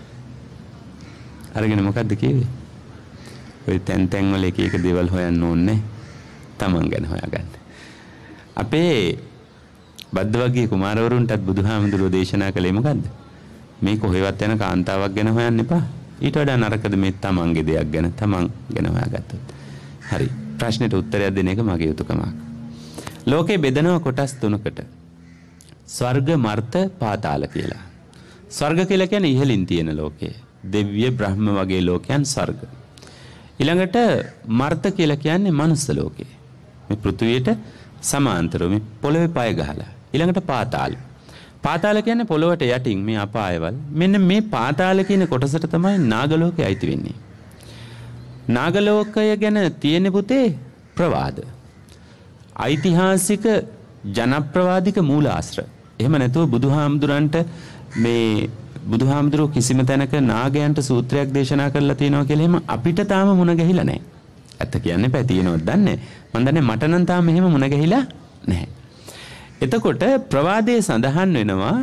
අරගෙන මොකද්ද කිව්වේ? ඔය තැන් තැන් වල එක එක දේවල් හොයන්න ඕනේ. තමන් ගැන හොයාගන්න. අපේ බද්දවග්ගිය කුමාරවරුන්ටත් බුදුහාමුදුරුවෝ දේශනා කළේ මොකද්ද? මේ කොහෙවත් යන කාන්තාවක් ගැන හොයන්න එපා. ඊට වඩා නරකද මේ තමන්ගේ දෙයක් ගැන තමන් ගැන හොයාගත්තොත්. හරි. ප්‍රශ්නෙට උත්තරයක් දෙන එක මගේ යුතුයකමක්. ලෝකේ බෙදනවා කොටස් තුනකට. ස්වර්ග, මර්ත, පාතාල කියලා. ස්වර්ග කියලා කියන්නේ ඉහළින් තියෙන ලෝකය. දෙව්‍ය බ්‍රහ්ම වගේ ලෝකයන් ස්වර්ග. ඊළඟට මර්ත කියලා කියන්නේ මනුස්ස ලෝකේ. මේ පෘථුවියට සමාන්තරව මේ පොළවේ පය ගහලා. ඊළඟට පාතාල. පාතාල කියන්නේ පොළොවට යටින් මේ අපායවල. මෙන්න මේ පාතාල කියන කොටසට තමයි නාග ලෝකය අයිති වෙන්නේ. නාග ලෝකය ගැන තියෙන පුතේ ප්‍රවාද. ඓතිහාසික ජනප්‍රවාදික මූලාශ්‍ර. එහෙම නැතුව බුදුහාමුදුරන්ට මේ බුදුහාමුදුරුවෝ කිසිම තැනක නාගයන්ට සූත්‍රයක් දේශනා කරලා තියෙනවා කියලා එහෙම අපිට තාම මුණ ගැහිලා නැහැ. ඇත්ත කියන්න එපා තියෙනවද දන්නේ. මම දන්නේ මට නම් තාම එහෙම මුණ ගැහිලා නැහැ. එතකොට ප්‍රවාදයේ සඳහන් වෙනවා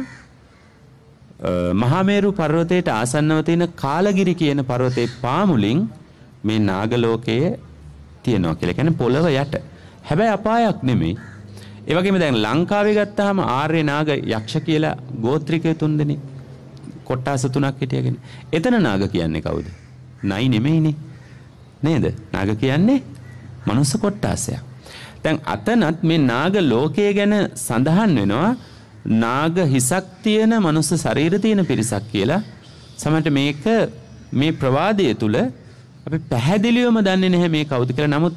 මහමේරු පර්වතයට ආසන්නව තියෙන කාලගිරි කියන පර්වතේ පාමුලින් මේ නාග ලෝකයේ තියෙනවා කියලා. කියන්නේ පොළව යට. හැබැයි අපායක් නෙමෙයි. ඒ වගේම දැන් ලංකාවේ ගත්තාම ආර්ය නාග යක්ෂ කියලා ගෝත්‍රිකය තුන් දෙනෙක් කොට්ටාස තුනක් හිටියගෙන. එතන නාග කියන්නේ කවුද? නයි නෙමෙයිනේ. නේද? නාග කියන්නේ මනුස්ස කොට්ටාසයක්. දැන් අතනත් මේ නාග ලෝකයේ ගැන සඳහන් වෙනවා නාග හිසක් තියෙන මනුස්ස ශරීර තියෙන පිරිසක් කියලා. සමහරට මේක මේ ප්‍රවාදයේ තුල අපි පැහැදිලිවම දන්නේ නැහැ මේ කවුද කියලා. නමුත්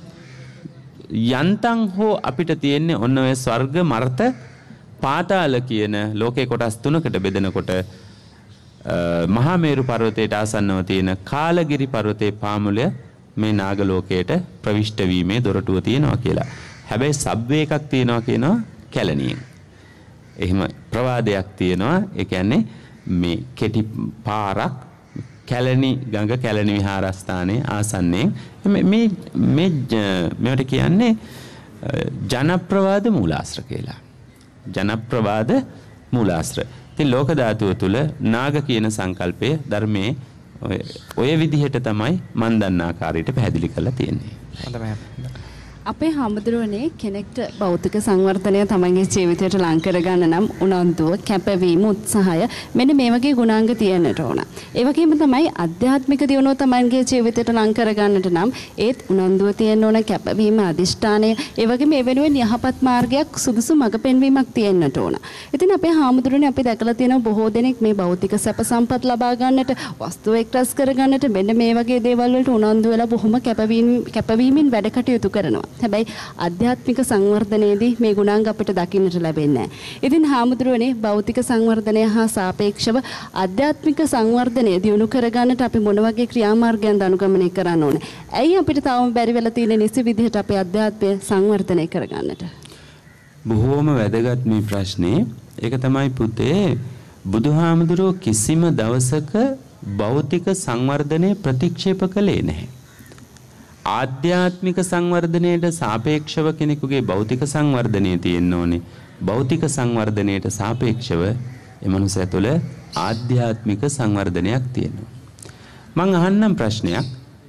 යන්තම් හෝ අපිට තියෙන්නේ ඔන්න ඔය ස්වර්ග මර්ත පාතාල කියන ලෝකේ කොටස් තුනකට බෙදෙනකොට මහා මේරු පර්වතයට ආසන්නව තියෙන කාලගිරි පර්වතයේ පාමුලය මේ නාග ලෝකයට ප්‍රවිෂ්ඨ වීමේ දොරටුව තියෙනවා කියලා. හැබැයි සබ්වේ එකක් තියෙනවා කියනවා කැලණියෙන්. එහෙම ප්‍රවාදයක් තියෙනවා. ඒ කියන්නේ මේ කෙටි පාරක් කැලණි ගඟ කැලණි විහාරස්ථානයේ ආසන්නයෙන් මේ මේ මේවට කියන්නේ ජනප්‍රවාද මූලාශ්‍ර කියලා. ජනප්‍රවාද මූලාශ්‍ර. ඉතින් ලෝක ධාතුව තුල නාග කියන සංකල්පය ධර්මයේ ඔය විදිහට තමයි මන් දන්න ආකාරයට පැහැදිලි කරලා තියෙන්නේ. හොඳයි. අපේ හැමදෙරෝනේ කෙනෙක්ට භෞතික සංවර්ධනය තමන්ගේ ජීවිතයට ලං කරගන්න නම් උනන්දුව, කැපවීම, උත්සාහය මෙන්න මේ වගේ ගුණාංග තියෙන්නට ඕන. ඒ වගේම තමයි ආධ්‍යාත්මික දියුණුව තමන්ගේ ජීවිතයට ලං කරගන්නට නම් ඒත් උනන්දුව තියෙන්න ඕන, කැපවීම, අදිෂ්ඨානය, ඒ වගේම මේ වෙනුවෙන් යහපත් මාර්ගයක් සුදුසු මඟ පෙන්වීමක් තියෙන්නට ඕන. ඉතින් අපේ හැමදෙරෝනේ අපි දැකලා තියෙනවා බොහෝ දෙනෙක් මේ භෞතික සැප සම්පත් ලබා ගන්නට, වස්තු එක්රැස් කරගන්නට මෙන්න මේ වගේ දේවල් වලට උනන්දු වෙලා බොහොම කැපවීම කැපවීමෙන් වැඩ කටයුතු කරනවා. හැබැයි ආධ්‍යාත්මික සංවර්ධනයේදී මේ ගුණාංග අපිට දකින්නට ලැබෙන්නේ නැහැ. ඉතින් හාමුදුරුවනේ භෞතික සංවර්ධනය හා සාපේක්ෂව ආධ්‍යාත්මික සංවර්ධනය දියුණු කරගන්නට අපි මොන වගේ ක්‍රියාමාර්ගයන්ද අනුගමනය කරන්න ඕනේ? ඇයි අපිට තාම බැරි වෙලා තියෙන්නේ නිසි විදිහට අපේ ආධ්‍යාත්මය සංවර්ධනය කරගන්නට? බොහෝම වැදගත් මේ ප්‍රශ්නේ. ඒක තමයි පුතේ බුදුහාමුදුරුවෝ කිසිම දවසක භෞතික සංවර්ධනය ප්‍රතික්ෂේප කළේ නැහැ. ආධ්‍යාත්මික සංවර්ධනයට සාපේක්ෂව කෙනෙකුගේ භෞතික සංවර්ධනය තියෙන්න ඕනේ. භෞතික සංවර්ධනයට සාපේක්ෂව ඒ මනුස්සයා තුළ ආධ්‍යාත්මික සංවර්ධනයක් තියෙනවා. මම අහන්නම් ප්‍රශ්නයක්.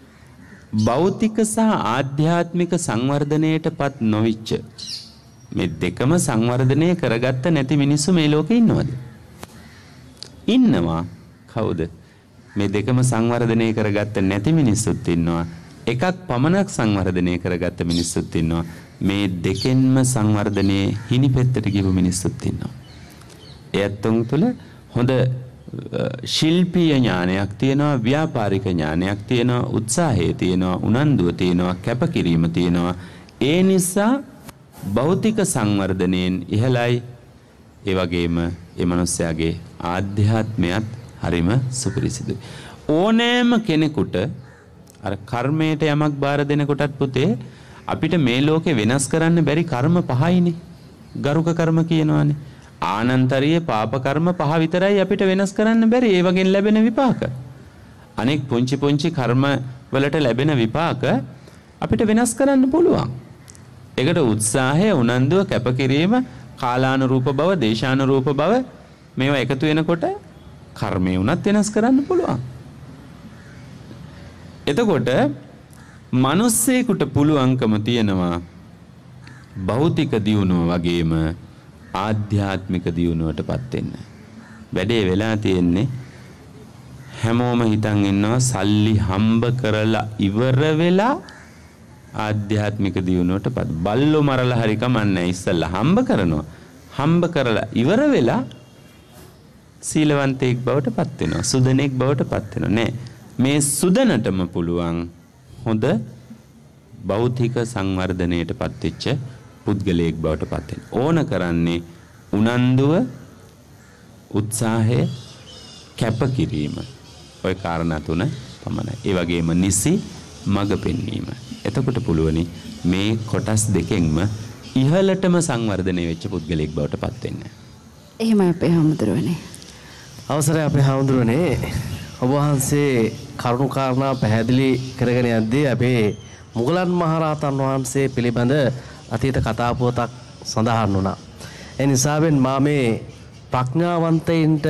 භෞතික සහ ආධ්‍යාත්මික සංවර්ධනයටපත් නොවිච්ච මේ දෙකම සංවර්ධනය කරගත්ත නැති මිනිස්සු මේ ලෝකේ ඉන්නවද? ඉන්නවා. කවුද? මේ දෙකම සංවර්ධනය කරගත්ත නැති මිනිස්සුත් ඉන්නවා. එකක් පමණක් සංවර්ධනය කරගත්ත මිනිස්සුත් ඉන්නවා. මේ දෙකෙන්ම සංවර්ධනයේ හිණිපෙත්තට ගිහු මිනිස්සුත් ඉන්නවා. එයත්තුන් තුළ හොඳ ශිල්පීය ඥානයක් තියෙනවා, ව්‍යාපාරික ඥානයක් තියෙනවා, උත්සාහය තියෙනවා, උනන්දුව තියෙනවා, කැපකිරීම තියෙනවා. ඒ නිසා භෞතික සංවර්ධනයෙන් ඉහළයි. ඒ වගේම ඒ මනුස්සයාගේ ආධ්‍යාත්මයත් හරිම සුපිරිසිදුයි. ඕනෑම කෙනෙකුට අර කර්මයට යමක් බාර දෙනකොටත් පුතේ අපිට මේ ලෝකේ වෙනස් කරන්න බැරි කර්ම පහයිනේ. ගරුක කර්ම කියනවානේ. ආනන්තරීය පාප කර්ම පහ විතරයි අපිට වෙනස් කරන්න බැරි. ඒ වගේ ලැබෙන විපාක. අනෙක් පුංචි පුංචි කර්ම වලට ලැබෙන විපාක අපිට වෙනස් කරන්න පුළුවන්. ඒකට උත්සාහය, උනන්දුව, කැපකිරීම, කාලානුරූප බව, දේශානුරූප බව මේවා එකතු වෙනකොට කර්මය උනත් වෙනස් කරන්න පුළුවන්. එතකොට මිනිස්සෙකුට පුළුවන්කම තියෙනවා භෞතික දියුණුව වගේම ආධ්‍යාත්මික දියුණුවටපත් වෙන්න. වැඩේ වෙලා තියෙන්නේ හැමෝම හිතන් ඉන්නවා සල්ලි හම්බ කරලා ඉවර වෙලා ආධ්‍යාත්මික දියුණුවටපත්. බල්ලෝ මරලා හරි කමන්නේ ඉස්සල්ලා හම්බ කරනවා. හම්බ කරලා ඉවර වෙලා සීලවන්තයෙක් බවට පත් වෙනවා. සුදනෙක් බවට පත් වෙනවා. නෑ. මේ සුදනටම පුළුවන් හොඳ බෞද්ධික සංවර්ධනයට පත් වෙච්ච පුද්ගලයෙක් බවට පත් වෙන්න. ඕන කරන්නේ උනන්දුව, උත්සාහය, කැපකිරීම. ওই කාරණා තුන පමණයි. ඒ වගේම නිසි මඟ පෙන්වීම. එතකොට පුළුවනි මේ කොටස් දෙකෙන්ම ඉහළටම සංවර්ධනය වෙච්ච පුද්ගලයෙක් බවට පත් වෙන්න. එහෙමයි අපේ හාමුදුරුවනේ. අවසරයි අපේ හාමුදුරුවනේ. ඔබ වහන්සේ කරුණු කාරණා පැහැදිලි කරගෙන යද්දී අපේ මුගලන් මහරහතන් වහන්සේ පිළිබඳ අතීත කතා පුවතක් සඳහන් වුණා. ඒ නිසාවෙන් මා මේ ප්‍රඥාවන්තයින්ට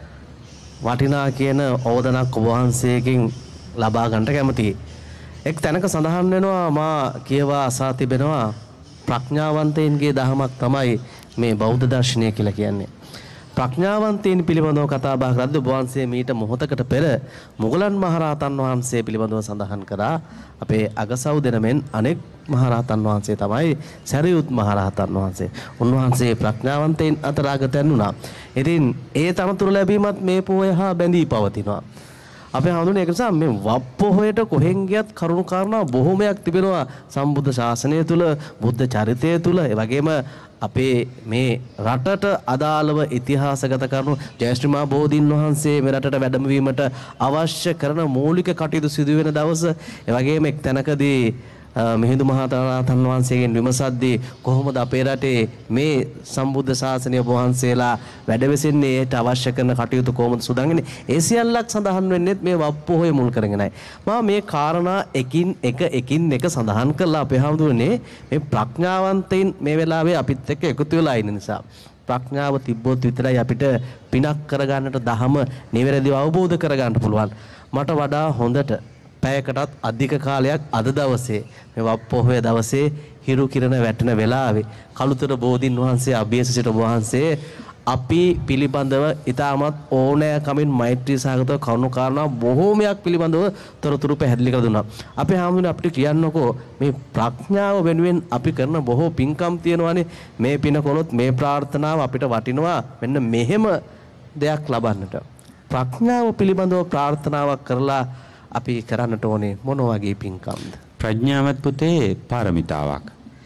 වටිනා කියන ඕදනක් ඔබ වහන්සේගෙන් ලබා ගන්නට කැමතියි. එක් තැනක සඳහන් වෙනවා මා කියවා අසා තිබෙනවා ප්‍රඥාවන්තයින්ගේ දහමක් තමයි මේ බෞද්ධ දර්ශනය කියලා කියන්නේ. ප්‍රඥාවන්තයින් පිළිබඳව කතා බහ කරද්දී ඔබ වහන්සේ මීට මොහොතකට පෙර මුගලන් මහරහතන් වහන්සේ පිළිබඳව සඳහන් කරා. අපේ අගසව් දෙනමෙන් අනෙක් මහරහතන් වහන්සේ තමයි සරියුත් මහරහතන් වහන්සේ. උන්වහන්සේ ප්‍රඥාවන්තයින් අතර අගතන් වුණා. ඉතින් ඒ තනතුරු ලැබීමත් මේ පොහොය හා බැඳී පවතිනවා. අපේ හඳුනේ ඒක නිසා මේ වප්පොහොයට කොහෙන් ගියත් කරුණු කාරණා බොහෝමයක් තිබෙනවා සම්බුද්ධ ශාසනය තුල, බුද්ධ චරිතය තුල, ඒ වගේම අපේ මේ රටට අදාළව ඉතිහාසගත කරුණු ජයශ්‍රී බෝධීන් වහන්සේ මේ රටට වැඩම වීමට අවශ්‍ය කරන මූලික කටයුතු සිදු වෙන දවස, ඒ වගේම එක් තැනකදී මිහිඳු මහරහතන් වහන්සේගෙන් විමසද්දී කොහොමද අපේ රටේ මේ සම්බුද්ධ ශාසනය වහන්සේලා වැඩවෙසින්නේ, ඒට අවශ්‍ය කරන කටයුතු කොහොමද සුදාගන්නේ, ඒ සියල්ලක් සඳහන් වෙන්නේ මේ වප්පොහොය මුල් කරගෙනයි. මම මේ කාරණා එකින් එක එකින් එක සඳහන් කළා අපේ හාමුදුරනේ. මේ ප්‍රඥාවන්තයින් මේ වෙලාවේ අපිත් එක්ක එකතු වෙලා ඉන්න නිසා ප්‍රඥාව තිබ්බොත් විතරයි අපිට පිනක් කරගන්නට, දහම නිවැරදිව අවබෝධ කරගන්න පුළුවන්. මට වඩා හොඳට පැයකටත් අධික කාලයක් අද දවසේ මේ වප්පොහොය දවසේ හිරු කිරණ වැටෙන වෙලාවේ කළුතර බෝධීන් වහන්සේ අභියස සිට වහන්සේ අපි පිළිබඳව ඊටමත් ඕනෑකමින් මෛත්‍රී සහගතව කරුණු කාරණා බොහෝමයක් පිළිබඳව තොරතුරු පැහැදිලි කර දුන්නා. අපේ හාමුදුරනේ අපිට කියන්නකෝ මේ ප්‍රඥාව වෙනුවෙන් අපි කරන බොහෝ පින්කම් තියෙනවානේ. මේ පින කොනොත් මේ ප්‍රාර්ථනාව අපිට වටිනවා මෙන්න මෙහෙම දෙයක් ලබන්නට. ප්‍රඥාව පිළිබඳව ප්‍රාර්ථනාවක් කරලා අපි කරන්නට ඕනේ මොන වගේ පින්කම්ද? ප්‍රඥාවත් පුතේ පාරමිතාවක්.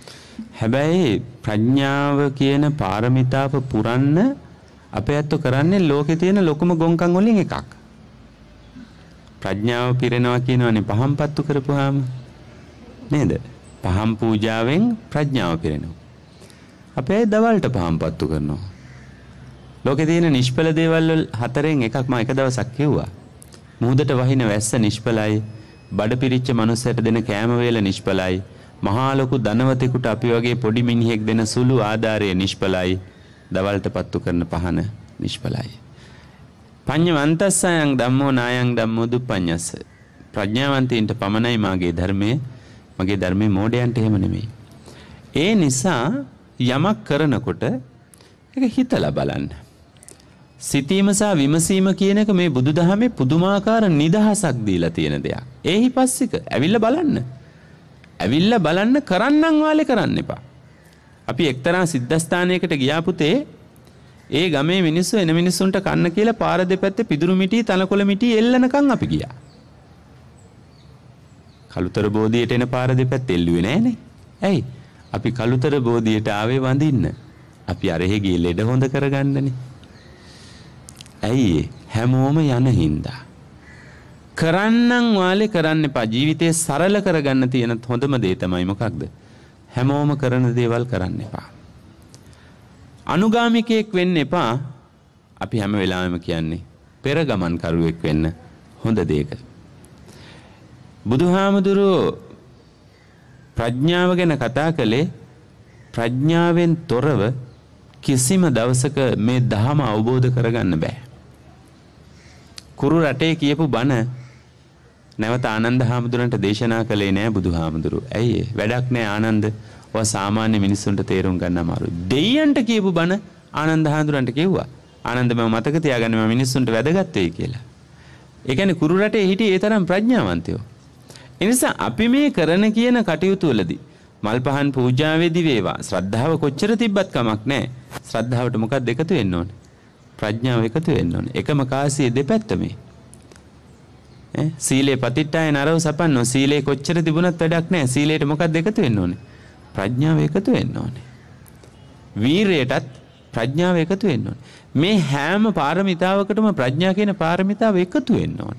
හැබැයි ප්‍රඥාව කියන පාරමිතාව පුරන්න අපේ අත්තු කරන්නේ ලෝකේ තියෙන ලොකුම ගොංකම් වලින් එකක්. ප්‍රඥාව පිරෙනවා කියනවනේ පහම් පත්තු කරපුවාම නේද? පහම් පූජාවෙන් ප්‍රඥාව පිරෙනවා. අපේ දවල්ට පහම් පත්තු කරනවා. ලෝකේ තියෙන නිෂ්ඵල දේවල් හතරෙන් එකක් මම එක දවසක් කිව්වා. මුහුදට වහින වැස්ස නිෂ්ඵලයි, බඩ පිරිච්ච මනුස්සයට දෙන කෑම වේල නිෂ්ඵලයි, මහා ලොකු ධනවතෙකුට අපි වගේ පොඩි මිනිහෙක් දෙන සුළු ආධාරය නිෂ්ඵලයි, දවල්ට පත්තු කරන පහන නිෂ්ඵලයි. පඤ්ඤවන්තස්සයන් ධම්මෝ නායං ධම්මෝ දුප්පඤ්ඤස්ස. ප්‍රඥාවන්තයින්ට පමණයි මාගේ ධර්මයේ, මගේ ධර්මයේ මෝඩයන්ට එහෙම නෙමෙයි. ඒ නිසා යමක් කරනකොට ඒක හිතලා බලන්න. සිතීම සහ විමසීම කියන එක මේ බුදුදහමේ පුදුමාකාර නිදහසක් දීලා තියෙන දෙයක්. ඒහි පස්සික ඇවිල්ලා බලන්න. ඇවිල්ලා බලන්න, කරන්නම් වාලේ කරන්න එපා. අපි එක්තරා සිද්ධාස්ථානයකට ගියා පුතේ. ඒ ගමේ මිනිස්සු එන මිනිස්සුන්ට කන්න කියලා පාර දෙපැත්තේ පිදුරු මිටි, තනකොළ මිටි එල්ලනකම් අපි ගියා. කළුතර බෝධියට එන පාර දෙපැත්තේ එල්ලුවේ නෑනේ. ඇයි? අපි කළුතර බෝධියට ආවේ වඳින්න. අපි අරහෙ ගියේ ලෙඩ හොඳ කරගන්නනේ. ඇයි හැමෝම යන හින්දා කරන්නම් වාලේ කරන්න එපා. ජීවිතේ සරල කරගන්න තියෙන හොඳම දේ තමයි මොකක්ද? හැමෝම කරන දේවල් කරන්න එපා. අනුගාමිකයෙක් වෙන්න එපා. අපි හැම වෙලාවෙම කියන්නේ පෙර ගමන් කරුවෙක් වෙන්න හොඳ දෙයක. බුදුහාමුදුරුවෝ ප්‍රඥාව ගැන කතා කළේ ප්‍රඥාවෙන් තොරව කිසිම දවසක මේ ධහම අවබෝධ කරගන්න බෑ. කුරු රටේ කියපු බණ නැවත ආනන්ද හාමුදුරන්ට දේශනා කළේ නෑ බුදුහාමුදුරුවෝ. ඇයි වැඩක් නෑ ආනන්ද. ඔය සාමාන්‍ය මිනිස්සුන්ට තේරුම් ගන්න අමාරුයි. දෙයියන්ට කියපු බණ ආනන්ද හාමුදුරන්ට කිව්වා. ආනන්ද මම මතක තියාගන්න මම මිනිස්සුන්ට වැදගත් වෙයි කියලා. ඒ කියන්නේ කුරු රටේ හිටියේ ඒ තරම් ප්‍රඥාවන්තයෝ. ඒ නිසා අපි මේ කරන කියන කටයුතු වලදී මල් පහන් පූජාවේදී වේවා ශ්‍රද්ධාව කොච්චර තිබ්බත් කමක් නැහැ. ශ්‍රද්ධාවට මොකක්ද එකතු වෙන්න ඕනේ? ප්‍රඥාව එකතු වෙන්න ඕනේ. එකම කාසියේ දෙපැත්ත මේ. ඈ සීලේ පතිට්ඨාය නරව සපන්නෝ. සීලේ කොච්චර තිබුණත් වැඩක් නැහැ. සීලේට මොකක්ද එකතු වෙන්න ඕනේ? ප්‍රඥාව එකතු වෙන්න ඕනේ. වීරයටත් ප්‍රඥාව එකතු වෙන්න ඕනේ. මේ හැම පාරමිතාවකටම ප්‍රඥා කියන පාරමිතාව එකතු වෙන්න ඕනේ.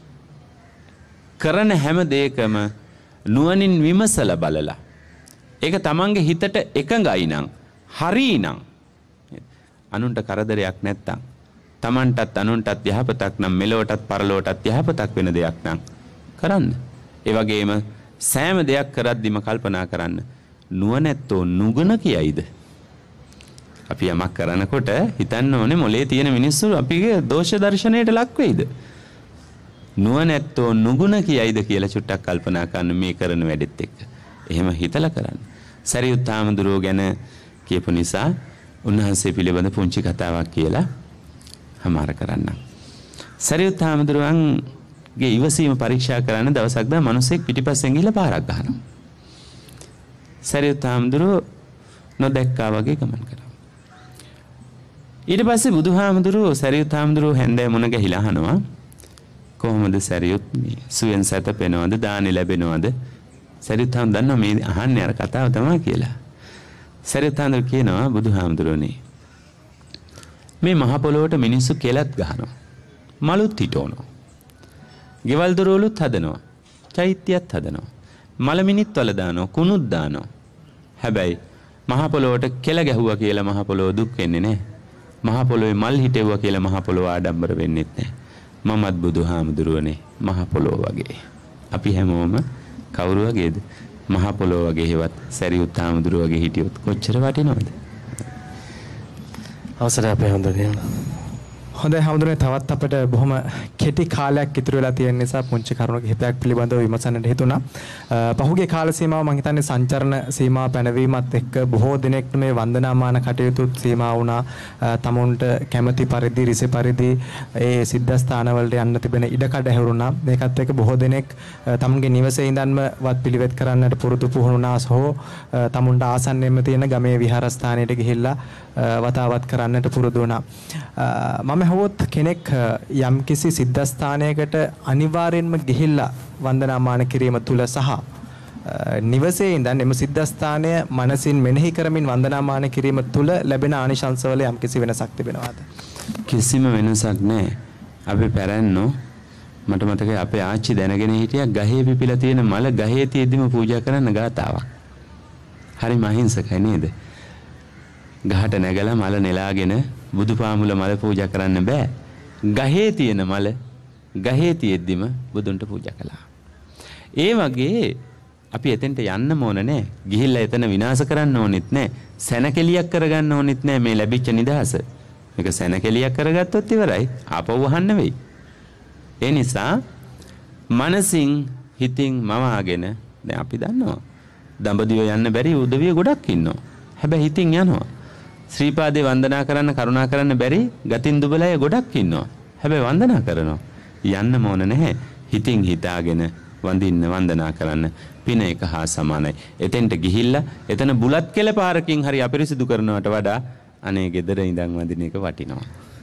කරන හැම දෙයකම නුවණින් විමසලා බලලා ඒක තමන්ගේ හිතට එකඟයි නම් හරි නම් අනුන්ට කරදරයක් නැත්තම් තමන්ටත් අනුන්ටත් යහපතක් නම් මෙලොවටත් පරලොවටත් යහපතක් වෙන දෙයක් නම් කරන්න. ඒ වගේම සෑම දෙයක් කරද්දිම කල්පනා කරන්න නුවණැත්තෝ නුගුණ කියයිද? අපි යමක් කරනකොට හිතන්න ඕනේ මොලේ තියෙන මිනිස්සු අපිගේ දෝෂ දර්ශනයට ලක් වෙයිද? නුවණැත්තෝ නුගුණ කියයිද කියලා චුට්ටක් කල්පනා කරන්න මේ කරන වැඩෙත් එක්ක. එහෙම හිතලා කරන්න. සරියුත් හාමුදුරුවෝ ගැන කියපු නිසා උන්වහන්සේ පිළිබඳ පුංචි කතාවක් කියලා හමාර කරන්න. සරියුත් හාමුදුරුවන්ගේ ඉවසීම පරීක්ෂා කරන්න දවසක් දා මිනිසෙක් පිටිපස්සෙන් ගිහලා පාරක් ගහනවා. සරියුත් හාමුදුරුවෝ නොදැක්කා වගේ ගමන් කරනවා. ඊට පස්සේ බුදුහාමුදුරුවෝ සරියුත් හාමුදුරුවෝ හැන්දෑ මුණ ගැහිලා අහනවා කොහොමද සරියුත් මේ සුවෙන් සැතපෙනවද දානි ලැබෙනවද? සරියුත් හාමුදුරුවෝ දන්නවා මේ අහන්නේ අර කතාව තමයි කියලා. සරියුත් හාමුදුරුවෝ කියනවා බුදුහාමුදුරුවනේ මේ මහ පොළොවට මිනිස්සු කෙලත් ගහනවා. මලුත් හිටවනවා. ගෙවල් දොරවලුත් හදනවා. චෛත්‍යයත් හදනවා. මලමිනිත් වල දානවා. කුණුත් දානවා. හැබැයි මහ පොළොවට කෙල ගැහුවා කියලා මහ පොළොව දුක් වෙන්නේ නැහැ. මහ පොළොවේ මල් හිටෙව්වා කියලා මහ පොළොව ආඩම්බර වෙන්නෙත් නැහැ. මමත් බුදුහාමුදුරුවනේ මහ පොළොව වගේ. අපි හැමෝම කවුරු වගේද? මහ පොළොව වගේ හේවත් සරියුත් හාමුදුරුවෝ වගේ හිටියොත් කොච්චර වටිනවද? අවසරයි අපේ හඳුනේ. හොඳයි හඳුනේ තවත් අපිට බොහොම කෙටි කාලයක් ඉතුරු වෙලා තියෙන නිසා පුංචි කරුණු කිහිපයක් පිළිබඳව විමසන්නට හිතුණා. පහුගිය කාල සීමාව මම හිතන්නේ සංචරණ සීමාව පැනවීමත් එක්ක බොහෝ දිනෙකට මේ වන්දනාමාන කටයුතු සීමා වුණා. තමුන්ට කැමැති පරිදි රිසි පරිදි ඒ සිද්ධාස්ථාන වලට යන්න තිබෙන ඉඩකඩ හැරුණා. මේකත් එක්ක බොහෝ දිනෙක තමුන්ගේ නිවසේ ඉඳන්ම වත් පිළිවෙත් කරන්නට පුරුදු පුහුණුනා සෝ තමුන්ට ආසන්නෙම තියෙන ගමේ විහාරස්ථානයට ගිහිල්ලා වතාවත් කරන්නට පුරුදු වුණා. මම හවොත් කෙනෙක් යම් කිසි සිද්ධාස්ථානයකට අනිවාර්යෙන්ම ගිහිල්ලා වන්දනාමාන කිරීම තුල සහ නිවසේ ඉඳන් එම සිද්ධාස්ථානය මනසින් මෙනෙහි කරමින් වන්දනාමාන කිරීම තුල ලැබෙන ආනිශංසවල යම් කිසි වෙනසක් තිබෙනවද? කිසිම වෙනසක් නැහැ. අපි පැරැන්නෝ මට මතකයි අපේ ආච්චි දැනගෙන හිටියා ගහේ පිපිලා තියෙන මල ගහේ තියෙද්දිම පූජා කරන්න ගාතාවක්. හරිම අහිංසකයි නේද? ගහට නැගලා මල නෙලාගෙන බුදුපාමුල මල පූජා කරන්න බෑ. ගහේ තියෙන මල ගහේ තියෙද්දිම බුදුන්ට පූජා කළා. ඒ වගේ අපි එතෙන්ට යන්න ඕන නෑ. ගිහිල්ලා එතන විනාශ කරන්න ඕනෙත් නෑ. සැනකෙලියක් කරගන්න ඕනෙත් නෑ මේ ලැබිච්ච නිදහස. මේක සැනකෙලියක් කරගත්තොත් ඉවරයි. ආපහු වහන්න වෙයි. ඒ නිසා මනසින් හිතින් මවාගෙන දැන් අපි දන්නවා. දඹදිව යන්න බැරි උදවිය ගොඩක් ඉන්නවා. හැබැයි හිතින් යනවා. ශ්‍රීපාදේ වන්දනා කරන්න කරුණා කරන්න බැරි ගතින් දුබලය ගොඩක් ඉන්නවා. හැබැයි වන්දනා කරනවා. යන්න ඕන නැහැ. හිතින් හිතාගෙන වඳින්න වන්දනා කරන්න පින එක හා සමානයි. එතෙන්ට ගිහිල්ලා එතන බුලත් කෙල පාරකින් හරි අපිරිසිදු කරනවට වඩා අනේ ගෙදර ඉඳන් වඳින එක වටිනවා.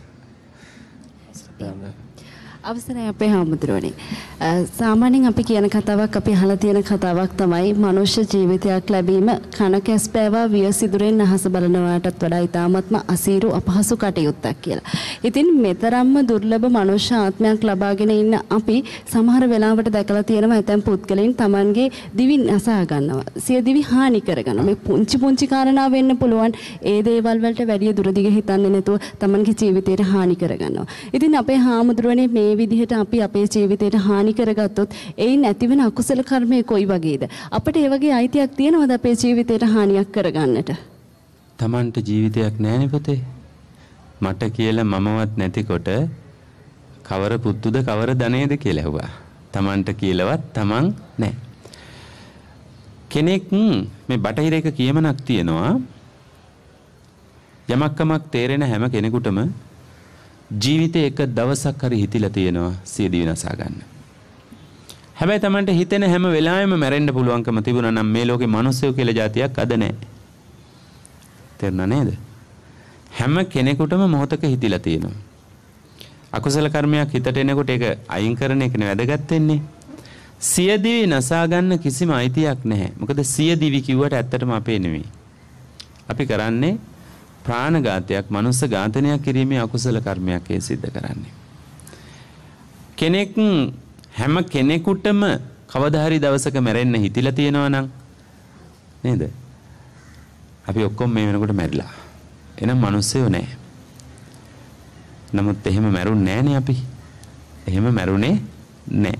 අවසරයි අපේ හාමුදුරුවනේ. සාමාන්‍යයෙන් අපි කියන කතාවක් අපි අහලා තියෙන කතාවක් තමයි මනුෂ්‍ය ජීවිතයක් ලැබීම කන කැස් පෑවා විය සිදුරෙන් අහස බලනවාටත් වඩා ඊටාත්ම අසීරු අපහසු කටයුත්තක් කියලා. ඉතින් මෙතරම්ම දුර්ලභ මනුෂ්‍ය ආත්මයක් ලබාගෙන ඉන්න අපි සමහර වෙලාවට දැකලා තියෙනවා ඇතැම් පුද්ගලයන් Tamanගේ දිවි නසා ගන්නවා. සිය දිවි හානි කරගන්නවා. මේ පුංචි පුංචි කාරණා වෙන්න පුළුවන්. ඒ දේවල් වලට වැඩි දුර දිග හිතන්නේ නැතුව Tamanගේ ජීවිතයට හානි කරගන්නවා. ඉතින් අපේ හාමුදුරුවනේ මේ විදිහට අපි අපේ ජීවිතයට හානි කරගත්තොත් එයින් ඇතිවෙන අකුසල කර්මය කොයි වගේද? අපිට ඒ වගේ අයිතියක් තියෙනවද අපේ ජීවිතයට හානියක් කරගන්නට? Tamanට ජීවිතයක් නැහැනේ පුතේ. මට කියලා මමවත් නැතිකොට කවර පුතුද කවර ධනේද කියලා ඇහුවා. Tamanට කියලාවත් Taman නැහැ. කෙනෙක් මේ බටහිර එක කියමනක් තියෙනවා. යමක් කමක් තේරෙන හැම කෙනෙකුටම ජීවිතේ එක දවසක් හරි හිතිලා තියෙනවා සිය දිවි නසා ගන්න. හැබැයි Tamanට හිතෙන හැම වෙලාවෙම මැරෙන්න පුළුවන්කම තිබුණා නම් මේ ලෝකේ මිනිස්සු කියලා જાතියක් අද නැහැ. තේරුණා නේද? හැම කෙනෙකුටම මොහොතක හිතිලා තියෙනවා. අකුසල කර්මයක් හිතට එනකොට ඒක අයින් කරන එකනේ වැදගත් වෙන්නේ. සියදිවි නසා ගන්න කිසිම අයිතියක් නැහැ. මොකද සියදිවි කිව්වට ඇත්තටම අපේ නෙමෙයි. අපි කරන්නේ ප්‍රාණඝාතයක්, මනුස්ස ඝාතනයක් කිරීමේ අකුසල කර්මයක් ඒ සිද්ධ කරන්නේ. කෙනෙක් හැම කෙනෙකුටම කවදා හරි දවසක මැරෙන්න හිතිලා තියෙනවා නම් නේද? අපි ඔක්කොම මේ වෙනකොට මැරිලා. එහෙනම් මිනිස්සයෝ නෑ. නමුත් එහෙම මැරුන්නේ නෑනේ අපි. එහෙම මැරුනේ නෑ.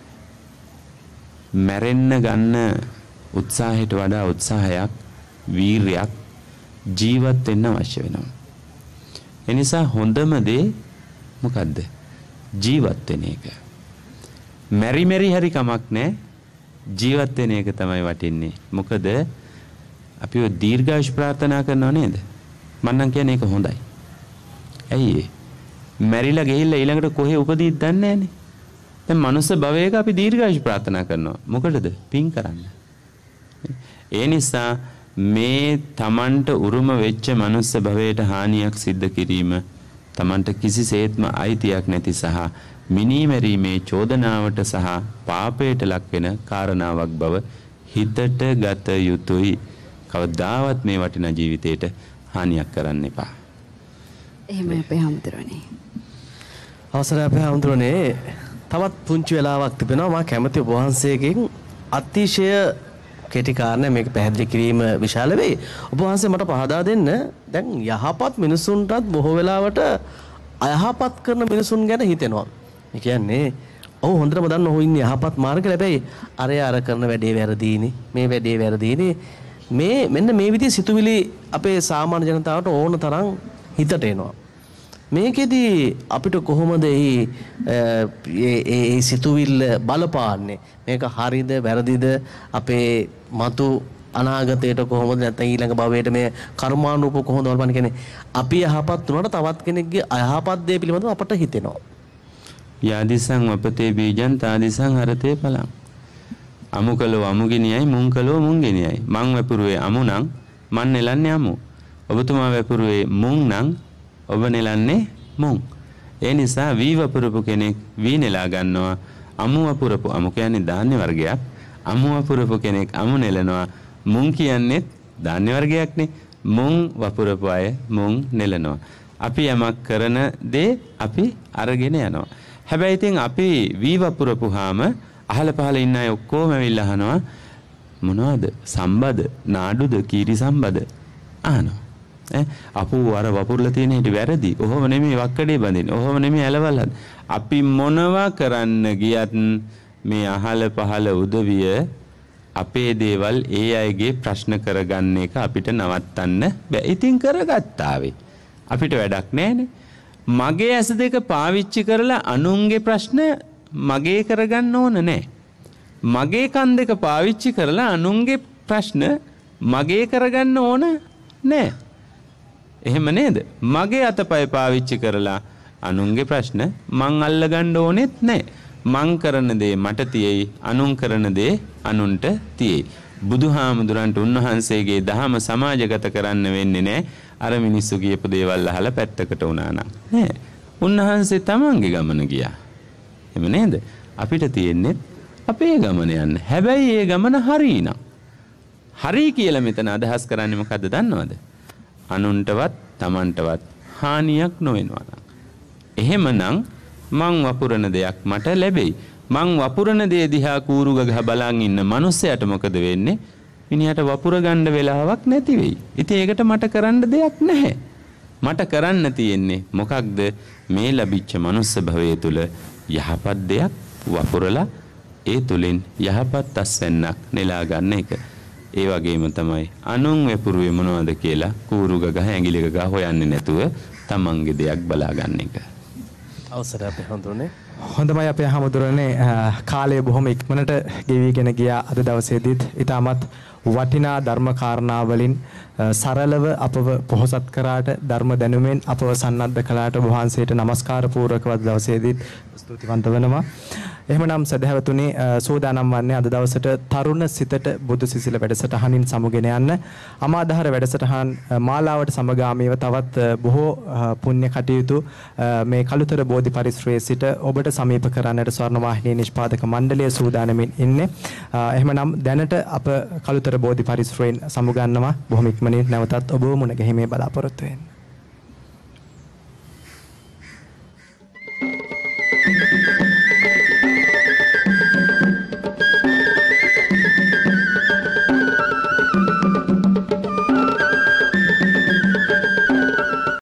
මැරෙන්න ගන්න උත්සාහයට වඩා උත්සාහයක්, වීරියක් ජීවත් වෙන්න අවශ්‍ය වෙනවා. ඒ නිසා හොඳම දේ මොකද්ද? ජීවත් වෙන එක. මෙරි මෙරි හරි කමක් නැහැ. ජීවත් වෙන එක තමයි වටින්නේ. මොකද අපි ඔය දීර්ඝායුෂ ප්‍රාර්ථනා කරනව නේද? මම නම් කියන්නේ ඒක හොඳයි. ඇයි ඒ? මැරිලා ගිහිල්ලා ඊළඟට කොහේ උපදීත් දන්නේ නැහනේ. දැන් මනුස්ස භවයක අපි දීර්ඝායුෂ ප්‍රාර්ථනා කරනවා. මොකටද? පින් කරන්න. ඒ නිසා මේ Tamanට උරුම වෙච්ච මනුස්ස භවයට හානියක් සිද්ධ කිරීම Tamanට කිසිසේත්ම අයිතියක් නැති සහ මිනීමැරීමේ චෝදනාවට සහ පාපයට ලක් වෙන කාරණාවක් බව හිතට ගත යුතුයි. කවදාවත් මේ වටිනා ජීවිතේට හානියක් කරන්න එපා. එහෙමයි අපේ හැමදෙරෝනේ. අවසරයි අපේ හැමදෙරෝනේ. තවත් පුංචි වෙලාවක් තිබෙනවා. මම කැමති ඔබ වහන්සේගෙන් අතිශය කෙටි කාරණා මේක පැහැදිලි කිරීම විශාල වෙයි. ඔබ වහන්සේ මට පහදා දෙන්න. දැන් යහපත් මිනිසුන්ටත් බොහෝ වෙලාවට අයහපත් කරන මිනිසුන් ගැන හිතෙනවා. ඒ කියන්නේ ඔව් හොඳටම දන්න ඔහු ඉන්නේ යහපත් මාර්ගය. හැබැයි අරය අර කරන වැඩේ වැරදීනේ. මේ වැඩේ වැරදීනේ. මේ මෙන්න මේ විදිහේ සිතුවිලි අපේ සාමාන්‍ය ජනතාවට ඕන තරම් හිතට එනවා. මේකෙදි අපිට කොහොමද මේ ඒ සිතුවිල්ල බලපාන්නේ? මේක හරිද වැරදිද? අපේ මතු අනාගතයට කොහොමද නැත්නම් ඊළඟ භවයට මේ කර්මානුරූප කොහොමද බලපන්නේ කියන්නේ? අපි යහපත් වුණාට තවත් කෙනෙක්ගේ අයහපත් දේ පිළිබඳව අපට හිතෙනවා. යාදිසං වපතේ බීජං තාදිසං හරතේ පලං. අමුකලෝ අමුගිනියයි මුංකලෝ මුංගිනියයි. මං වැපුරුවේ අමු නම් මන් නෙලන්නේ අමු. ඔබතුමා වැපුරුවේ මුං නම් ඔබ නෙලන්නේ මුං. ඒ නිසා වී වපුරපු කෙනෙක් වී නෙලා ගන්නවා. අමු වපුරපු අමු කියන්නේ ධාන්‍ය වර්ගයක්. අමු වපුරපු කෙනෙක් අමු නෙලනවා. මුං කියන්නේ ධාන්‍ය වර්ගයක්නේ. මුං වපුරපු අය මුං නෙලනවා. අපි යමක් කරන දේ අපි අරගෙන යනවා. හැබැයි ඉතින් අපි වී වපුරපුවාම අහල පහල ඉන්න අය ඔක්කොම ඇවිල්ලා අහනවා මොනවද? සම්බද, නාඩුද, කීරි සම්බද අහනවා. ඈ අපෝ අර වපුරලා තියෙන හැටි වැරදි. ඔහොම නෙමෙයි වක්කඩේ බඳින්නේ. ඔහොම නෙමෙයි ඇලවල් හද. අපි මොනවා කරන්න ගියත් මේ අහල පහල උදවිය අපේ දේවල් ඒ අයගේ ප්‍රශ්න කරගන්න එක අපිට නවත්තන්න බෑ. ඉතින් කරගත්තාවේ. අපිට වැඩක් නැහැනේ. මගේ ඇස් දෙක පාවිච්චි කරලා අනුන්ගේ ප්‍රශ්න මගේ කරගන්න ඕන නැහැ. මගේ කන් දෙක පාවිච්චි කරලා අනුන්ගේ ප්‍රශ්න මගේ කරගන්න ඕන නැහැ. එහෙම නේද? මගේ අතපය පාවිච්චි කරලා අනුන්ගේ ප්‍රශ්න මං අල්ලගන්න ඕනෙත් නැහැ. මං කරන දේ මට තියෙයි, අනුන් කරන දේ අනුන්ට තියෙයි. බුදුහාමුදුරන්ට උන්වහන්සේගේ දහම සමාජගත කරන්න වෙන්නේ නැහැ. අර මිනිස්සු කියපු දේවල් අහලා පැත්තකට වුණා නම්. නෑ. උන්වහන්සේ තමන්ගේ ගමන ගියා. එහෙම නේද? අපිට තියෙන්නේ අපේ ගමන යන්න. හැබැයි ඒ ගමන හරිනම්. හරි කියලා මෙතන අදහස් කරන්නේ මොකද්ද දන්නවද? අනුන්ටවත් තමන්ටවත් හානියක් නොවෙනවා නම්. එහෙමනම් මං වපුරන දෙයක් මට ලැබෙයි. මං වපුරන දේ දිහා කූරු ගහ බලන් ඉන්න මිනිස්සයාට මොකද වෙන්නේ? මිනිහට වපුර ගන්න වෙලාවක් නැති වෙයි. ඉතින් ඒකට මට කරන්න දෙයක් නැහැ. මට කරන්න තියෙන්නේ මොකක්ද? මේ ලැබිච්ච මනුස්ස භවය තුල යහපත් දෙයක් වපුරලා ඒ තුලින් යහපත් අස්වැන්නක් නෙලා ගන්න එක. ඒ වගේම තමයි අනුන් වැපුරුවේ මොනවද කියලා කූරු ගහ ඇඟිලි ගහ හොයන්නේ නැතුව තමන්ගේ දෙයක් බලා ගන්න එක. අවසරයි අපේ හඳුනේ. හොඳමයි අපේ හැමදෙරෝනේ කාලය බොහොම ඉක්මනට ගෙවිගෙන ගියා අද දවසේදීත් ඊටමත් වටිනා ධර්ම කාරණා වලින් සරලව අපව පොහොසත් කරාට ධර්ම දැනුමෙන් අපව සන්නද්ධ කළාට වහන්සේට নমස්කාර පූර්වකව දවසේදීත් ස්තුතිවන්ත වෙනවා. එහෙමනම් සදහැවතුනි සෝදානම් වන්නේ අද දවසට තරුණ සිතට බුදු සිසිල වැඩසටහනින් සමුගෙන යන්න අමාදහර වැඩසටහන් මාලාවට සමගාමීව තවත් බොහෝ පුණ්‍ය කටයුතු මේ කළුතර බෝධි පරිශ්‍රයේ සිට ඔබට සමීප කරන්නට ස්වර්ණවාහිනී නිෂ්පාදක මණ්ඩලය සූදානමින් ඉන්නේ. එහෙමනම් දැනට අප කළුතර බෝධි පරිශ්‍රයෙන් සමුගන්නවා. බොහොම ඉක්මනින් නැවතත් ඔබව මුණ ගැහිමේ බලාපොරොත්තු වෙන්නේ.